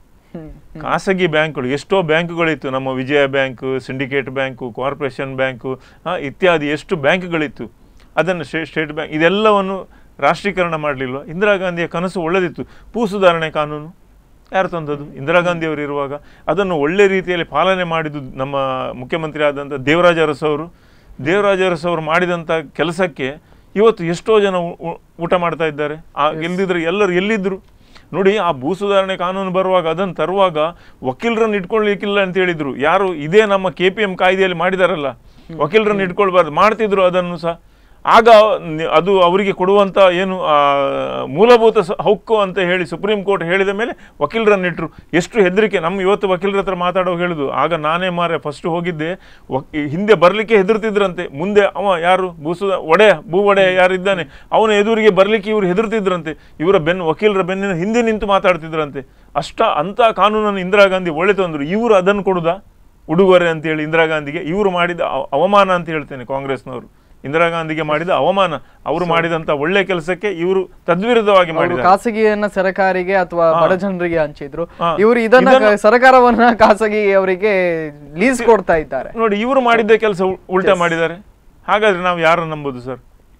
ಖಾಸಗಿ ಬ್ಯಾಂಕ್ಗಳು ಎಷ್ಟೋ ಬ್ಯಾಂಕುಗಳಿತ್ತು, ನಮ್ಮ Vijaya bank, syndicate bank, corporation bank ಇತ್ಯಾದಿ ಎಷ್ಟು ಬ್ಯಾಂಕ್ಗಳಿತ್ತು. ಅದನ್ನು ಸ್ಟೇಟ್ ಬ್ಯಾಂಕ್ ಇದೆಲ್ಲವನ್ನು ರಾಷ್ಟ್ರೀಕರಣ ಮಾಡಲಿಲ್ವ? ಇಂದಿರಾ ಗಾಂಧಿಯ ಕನಸು ಒಳ್ಳೆದಿತ್ತು. ಭೂ ಸುಧಾರಣೆ ಕಾನೂನು ಯಾರು ತಂದದ್ದು? ಇಂದಿರಾ ಗಾಂಧಿಯವರು ಇರುವಾಗ ಅದನ್ನು ಒಳ್ಳೆ ರೀತಿಯಲ್ಲಿ ಪಾಲನೆ ಮಾಡಿದ್ದು ನಮ್ಮ ಮುಖ್ಯಮಂತ್ರಿ ಆದಂಥ ದೇವರಾಜ ಅರಸು ಅವರು. ದೇವರಾಜ ಅರಸು ಅವರು ಮಾಡಿದಂಥ ಕೆಲಸಕ್ಕೆ ಇವತ್ತು ಎಷ್ಟೋ ಜನ ಊಟ ಮಾಡ್ತಾ ಇದ್ದಾರೆ. ಆ ಎಲ್ಲಿದ್ರೆ ಎಲ್ಲರೂ ಎಲ್ಲಿದ್ದರು ನೋಡಿ. ಆ ಭೂ ಸುಧಾರಣೆ ಕಾನೂನು ಬರುವಾಗ ಅದನ್ನು ತರುವಾಗ ವಕೀಲರನ್ನು ಇಟ್ಕೊಳ್ಲಿಕ್ಕಿಲ್ಲ ಅಂತ ಹೇಳಿದರು. ಯಾರು ಇದೇ ನಮ್ಮ ಕೆ ಪಿ ಎಂ ಕಾಯ್ದೆಯಲ್ಲಿ ಮಾಡಿದಾರಲ್ಲ, ವಕೀಲರನ್ನು ಇಟ್ಕೊಳ್ಬಾರ್ದು ಮಾಡ್ತಿದ್ರು ಅದನ್ನು ಸಹ. ಆಗ ಅದು ಅವರಿಗೆ ಕೊಡುವಂಥ ಏನು ಮೂಲಭೂತ ಹಕ್ಕು ಅಂತ ಹೇಳಿ ಸುಪ್ರೀಂ ಕೋರ್ಟ್ ಹೇಳಿದ ಮೇಲೆ ವಕೀಲರನ್ನು ಇಟ್ಟರು. ಎಷ್ಟು ಹೆದರಿಕೆ! ನಮ್ಮ ಇವತ್ತು ವಕೀಲರ ಹತ್ರ ಮಾತಾಡೋ ಹೇಳುದು, ಆಗ ನಾನೇ ಮಾರೆ ಫಸ್ಟ್ ಹೋಗಿದ್ದೆ, ಹಿಂದೆ ಬರಲಿಕ್ಕೆ ಹೆದರ್ತಿದ್ರಂತೆ. ಮುಂದೆ ಅವ ಯಾರು ಭೂಸು ಒಡೆಯ ಭೂ ಒಡೆಯ ಯಾರಿದ್ದಾನೆ ಅವನ ಎದುರಿಗೆ ಬರಲಿಕ್ಕೆ ಇವರು ಹೆದರ್ತಿದ್ರಂತೆ. ಇವರ ಬೆನ್ನು ವಕೀಲರ ಬೆನ್ನಿನ ಹಿಂದೆ ನಿಂತು ಮಾತಾಡ್ತಿದ್ರಂತೆ. ಅಷ್ಟ ಅಂಥ ಕಾನೂನನ್ನು ಇಂದಿರಾ ಗಾಂಧಿ ಒಳ್ಳೆ ತಂದರು. ಇವರು ಅದನ್ನು ಕೊಡುದಾ ಉಡುಗೊರೆ ಅಂತೇಳಿ ಇಂದಿರಾ ಗಾಂಧಿಗೆ? ಇವರು ಮಾಡಿದ ಅವಮಾನ ಅಂತ ಹೇಳ್ತೇನೆ ಕಾಂಗ್ರೆಸ್ನವರು. ಇಂದಿರಾ ಗಾಂಧಿಗೆ ಮಾಡಿದ ಅವಮಾನ, ಅವರು ಮಾಡಿದಂತ ಒಳ್ಳೆ ಕೆಲಸಕ್ಕೆ ಇವರು ತದ್ವಿರುದ್ಧವಾಗಿ ಮಾಡಿದ್ದಾರೆ. ಖಾಸಗಿಯನ್ನ ಸರ್ಕಾರಿಗೆ ಅಥವಾ ಬಡ ಜನರಿಗೆ ಹಂಚಿದ್ರು, ಇವರು ಇದನ್ನ ಸರ್ಕಾರವನ್ನ ಖಾಸಗಿ ಅವರಿಗೆ ಲೀಸ್ ಕೊಡ್ತಾ ಇದ್ದಾರೆ. ನೋಡಿ, ಇವರು ಮಾಡಿದ್ದ ಕೆಲಸ ಉಲ್ಟಾ ಮಾಡಿದ್ದಾರೆ. ಹಾಗಾದ್ರೆ ನಾವು ಯಾರನ್ನು ನಂಬೋದು ಸರ್?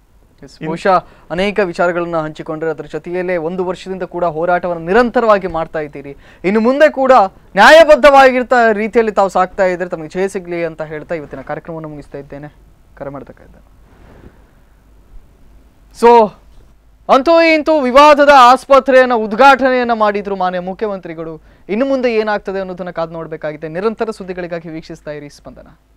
ಬಹುಶಃ ಅನೇಕ ವಿಚಾರಗಳನ್ನ ಹಂಚಿಕೊಂಡ್ರೆ ಅದರ ಜೊತೆಯಲ್ಲೇ ಒಂದು ವರ್ಷದಿಂದ ಕೂಡ ಹೋರಾಟವನ್ನು ನಿರಂತರವಾಗಿ ಮಾಡ್ತಾ ಇದ್ದೀರಿ. ಇನ್ನು ಮುಂದೆ ಕೂಡ ನ್ಯಾಯಬದ್ಧವಾಗಿರ್ತ ರೀತಿಯಲ್ಲಿ ತಾವು ಸಾಕ್ತಾ ಇದ್ರೆ ತಮಗೆ ಜಯ ಸಿಗ್ಲಿ ಅಂತ ಹೇಳ್ತಾ ಇವತ್ತಿನ ಕಾರ್ಯಕ್ರಮವನ್ನು ಮುಗಿಸ್ತಾ ಇದ್ದೇನೆ. ಕರೆ ಮಾಡ್ತಕ್ಕ ಇದ್ದೇನೆ. ಸೊ ಅಂತೂ ಇಂತೂ ವಿವಾದದ ಆಸ್ಪತ್ರೆಯನ್ನ ಉದ್ಘಾಟನೆಯನ್ನ ಮಾಡಿದ್ರು ಮಾನ್ಯ ಮುಖ್ಯಮಂತ್ರಿಗಳು. ಇನ್ನು ಮುಂದೆ ಏನಾಗ್ತದೆ ಅನ್ನೋದನ್ನ ಕಾದು ನೋಡ್ಬೇಕಾಗಿದೆ. ನಿರಂತರ ಸುದ್ದಿಗಳಿಗಾಗಿ ವೀಕ್ಷಿಸ್ತಾ ಇರಿ ಸ್ಪಂದನ.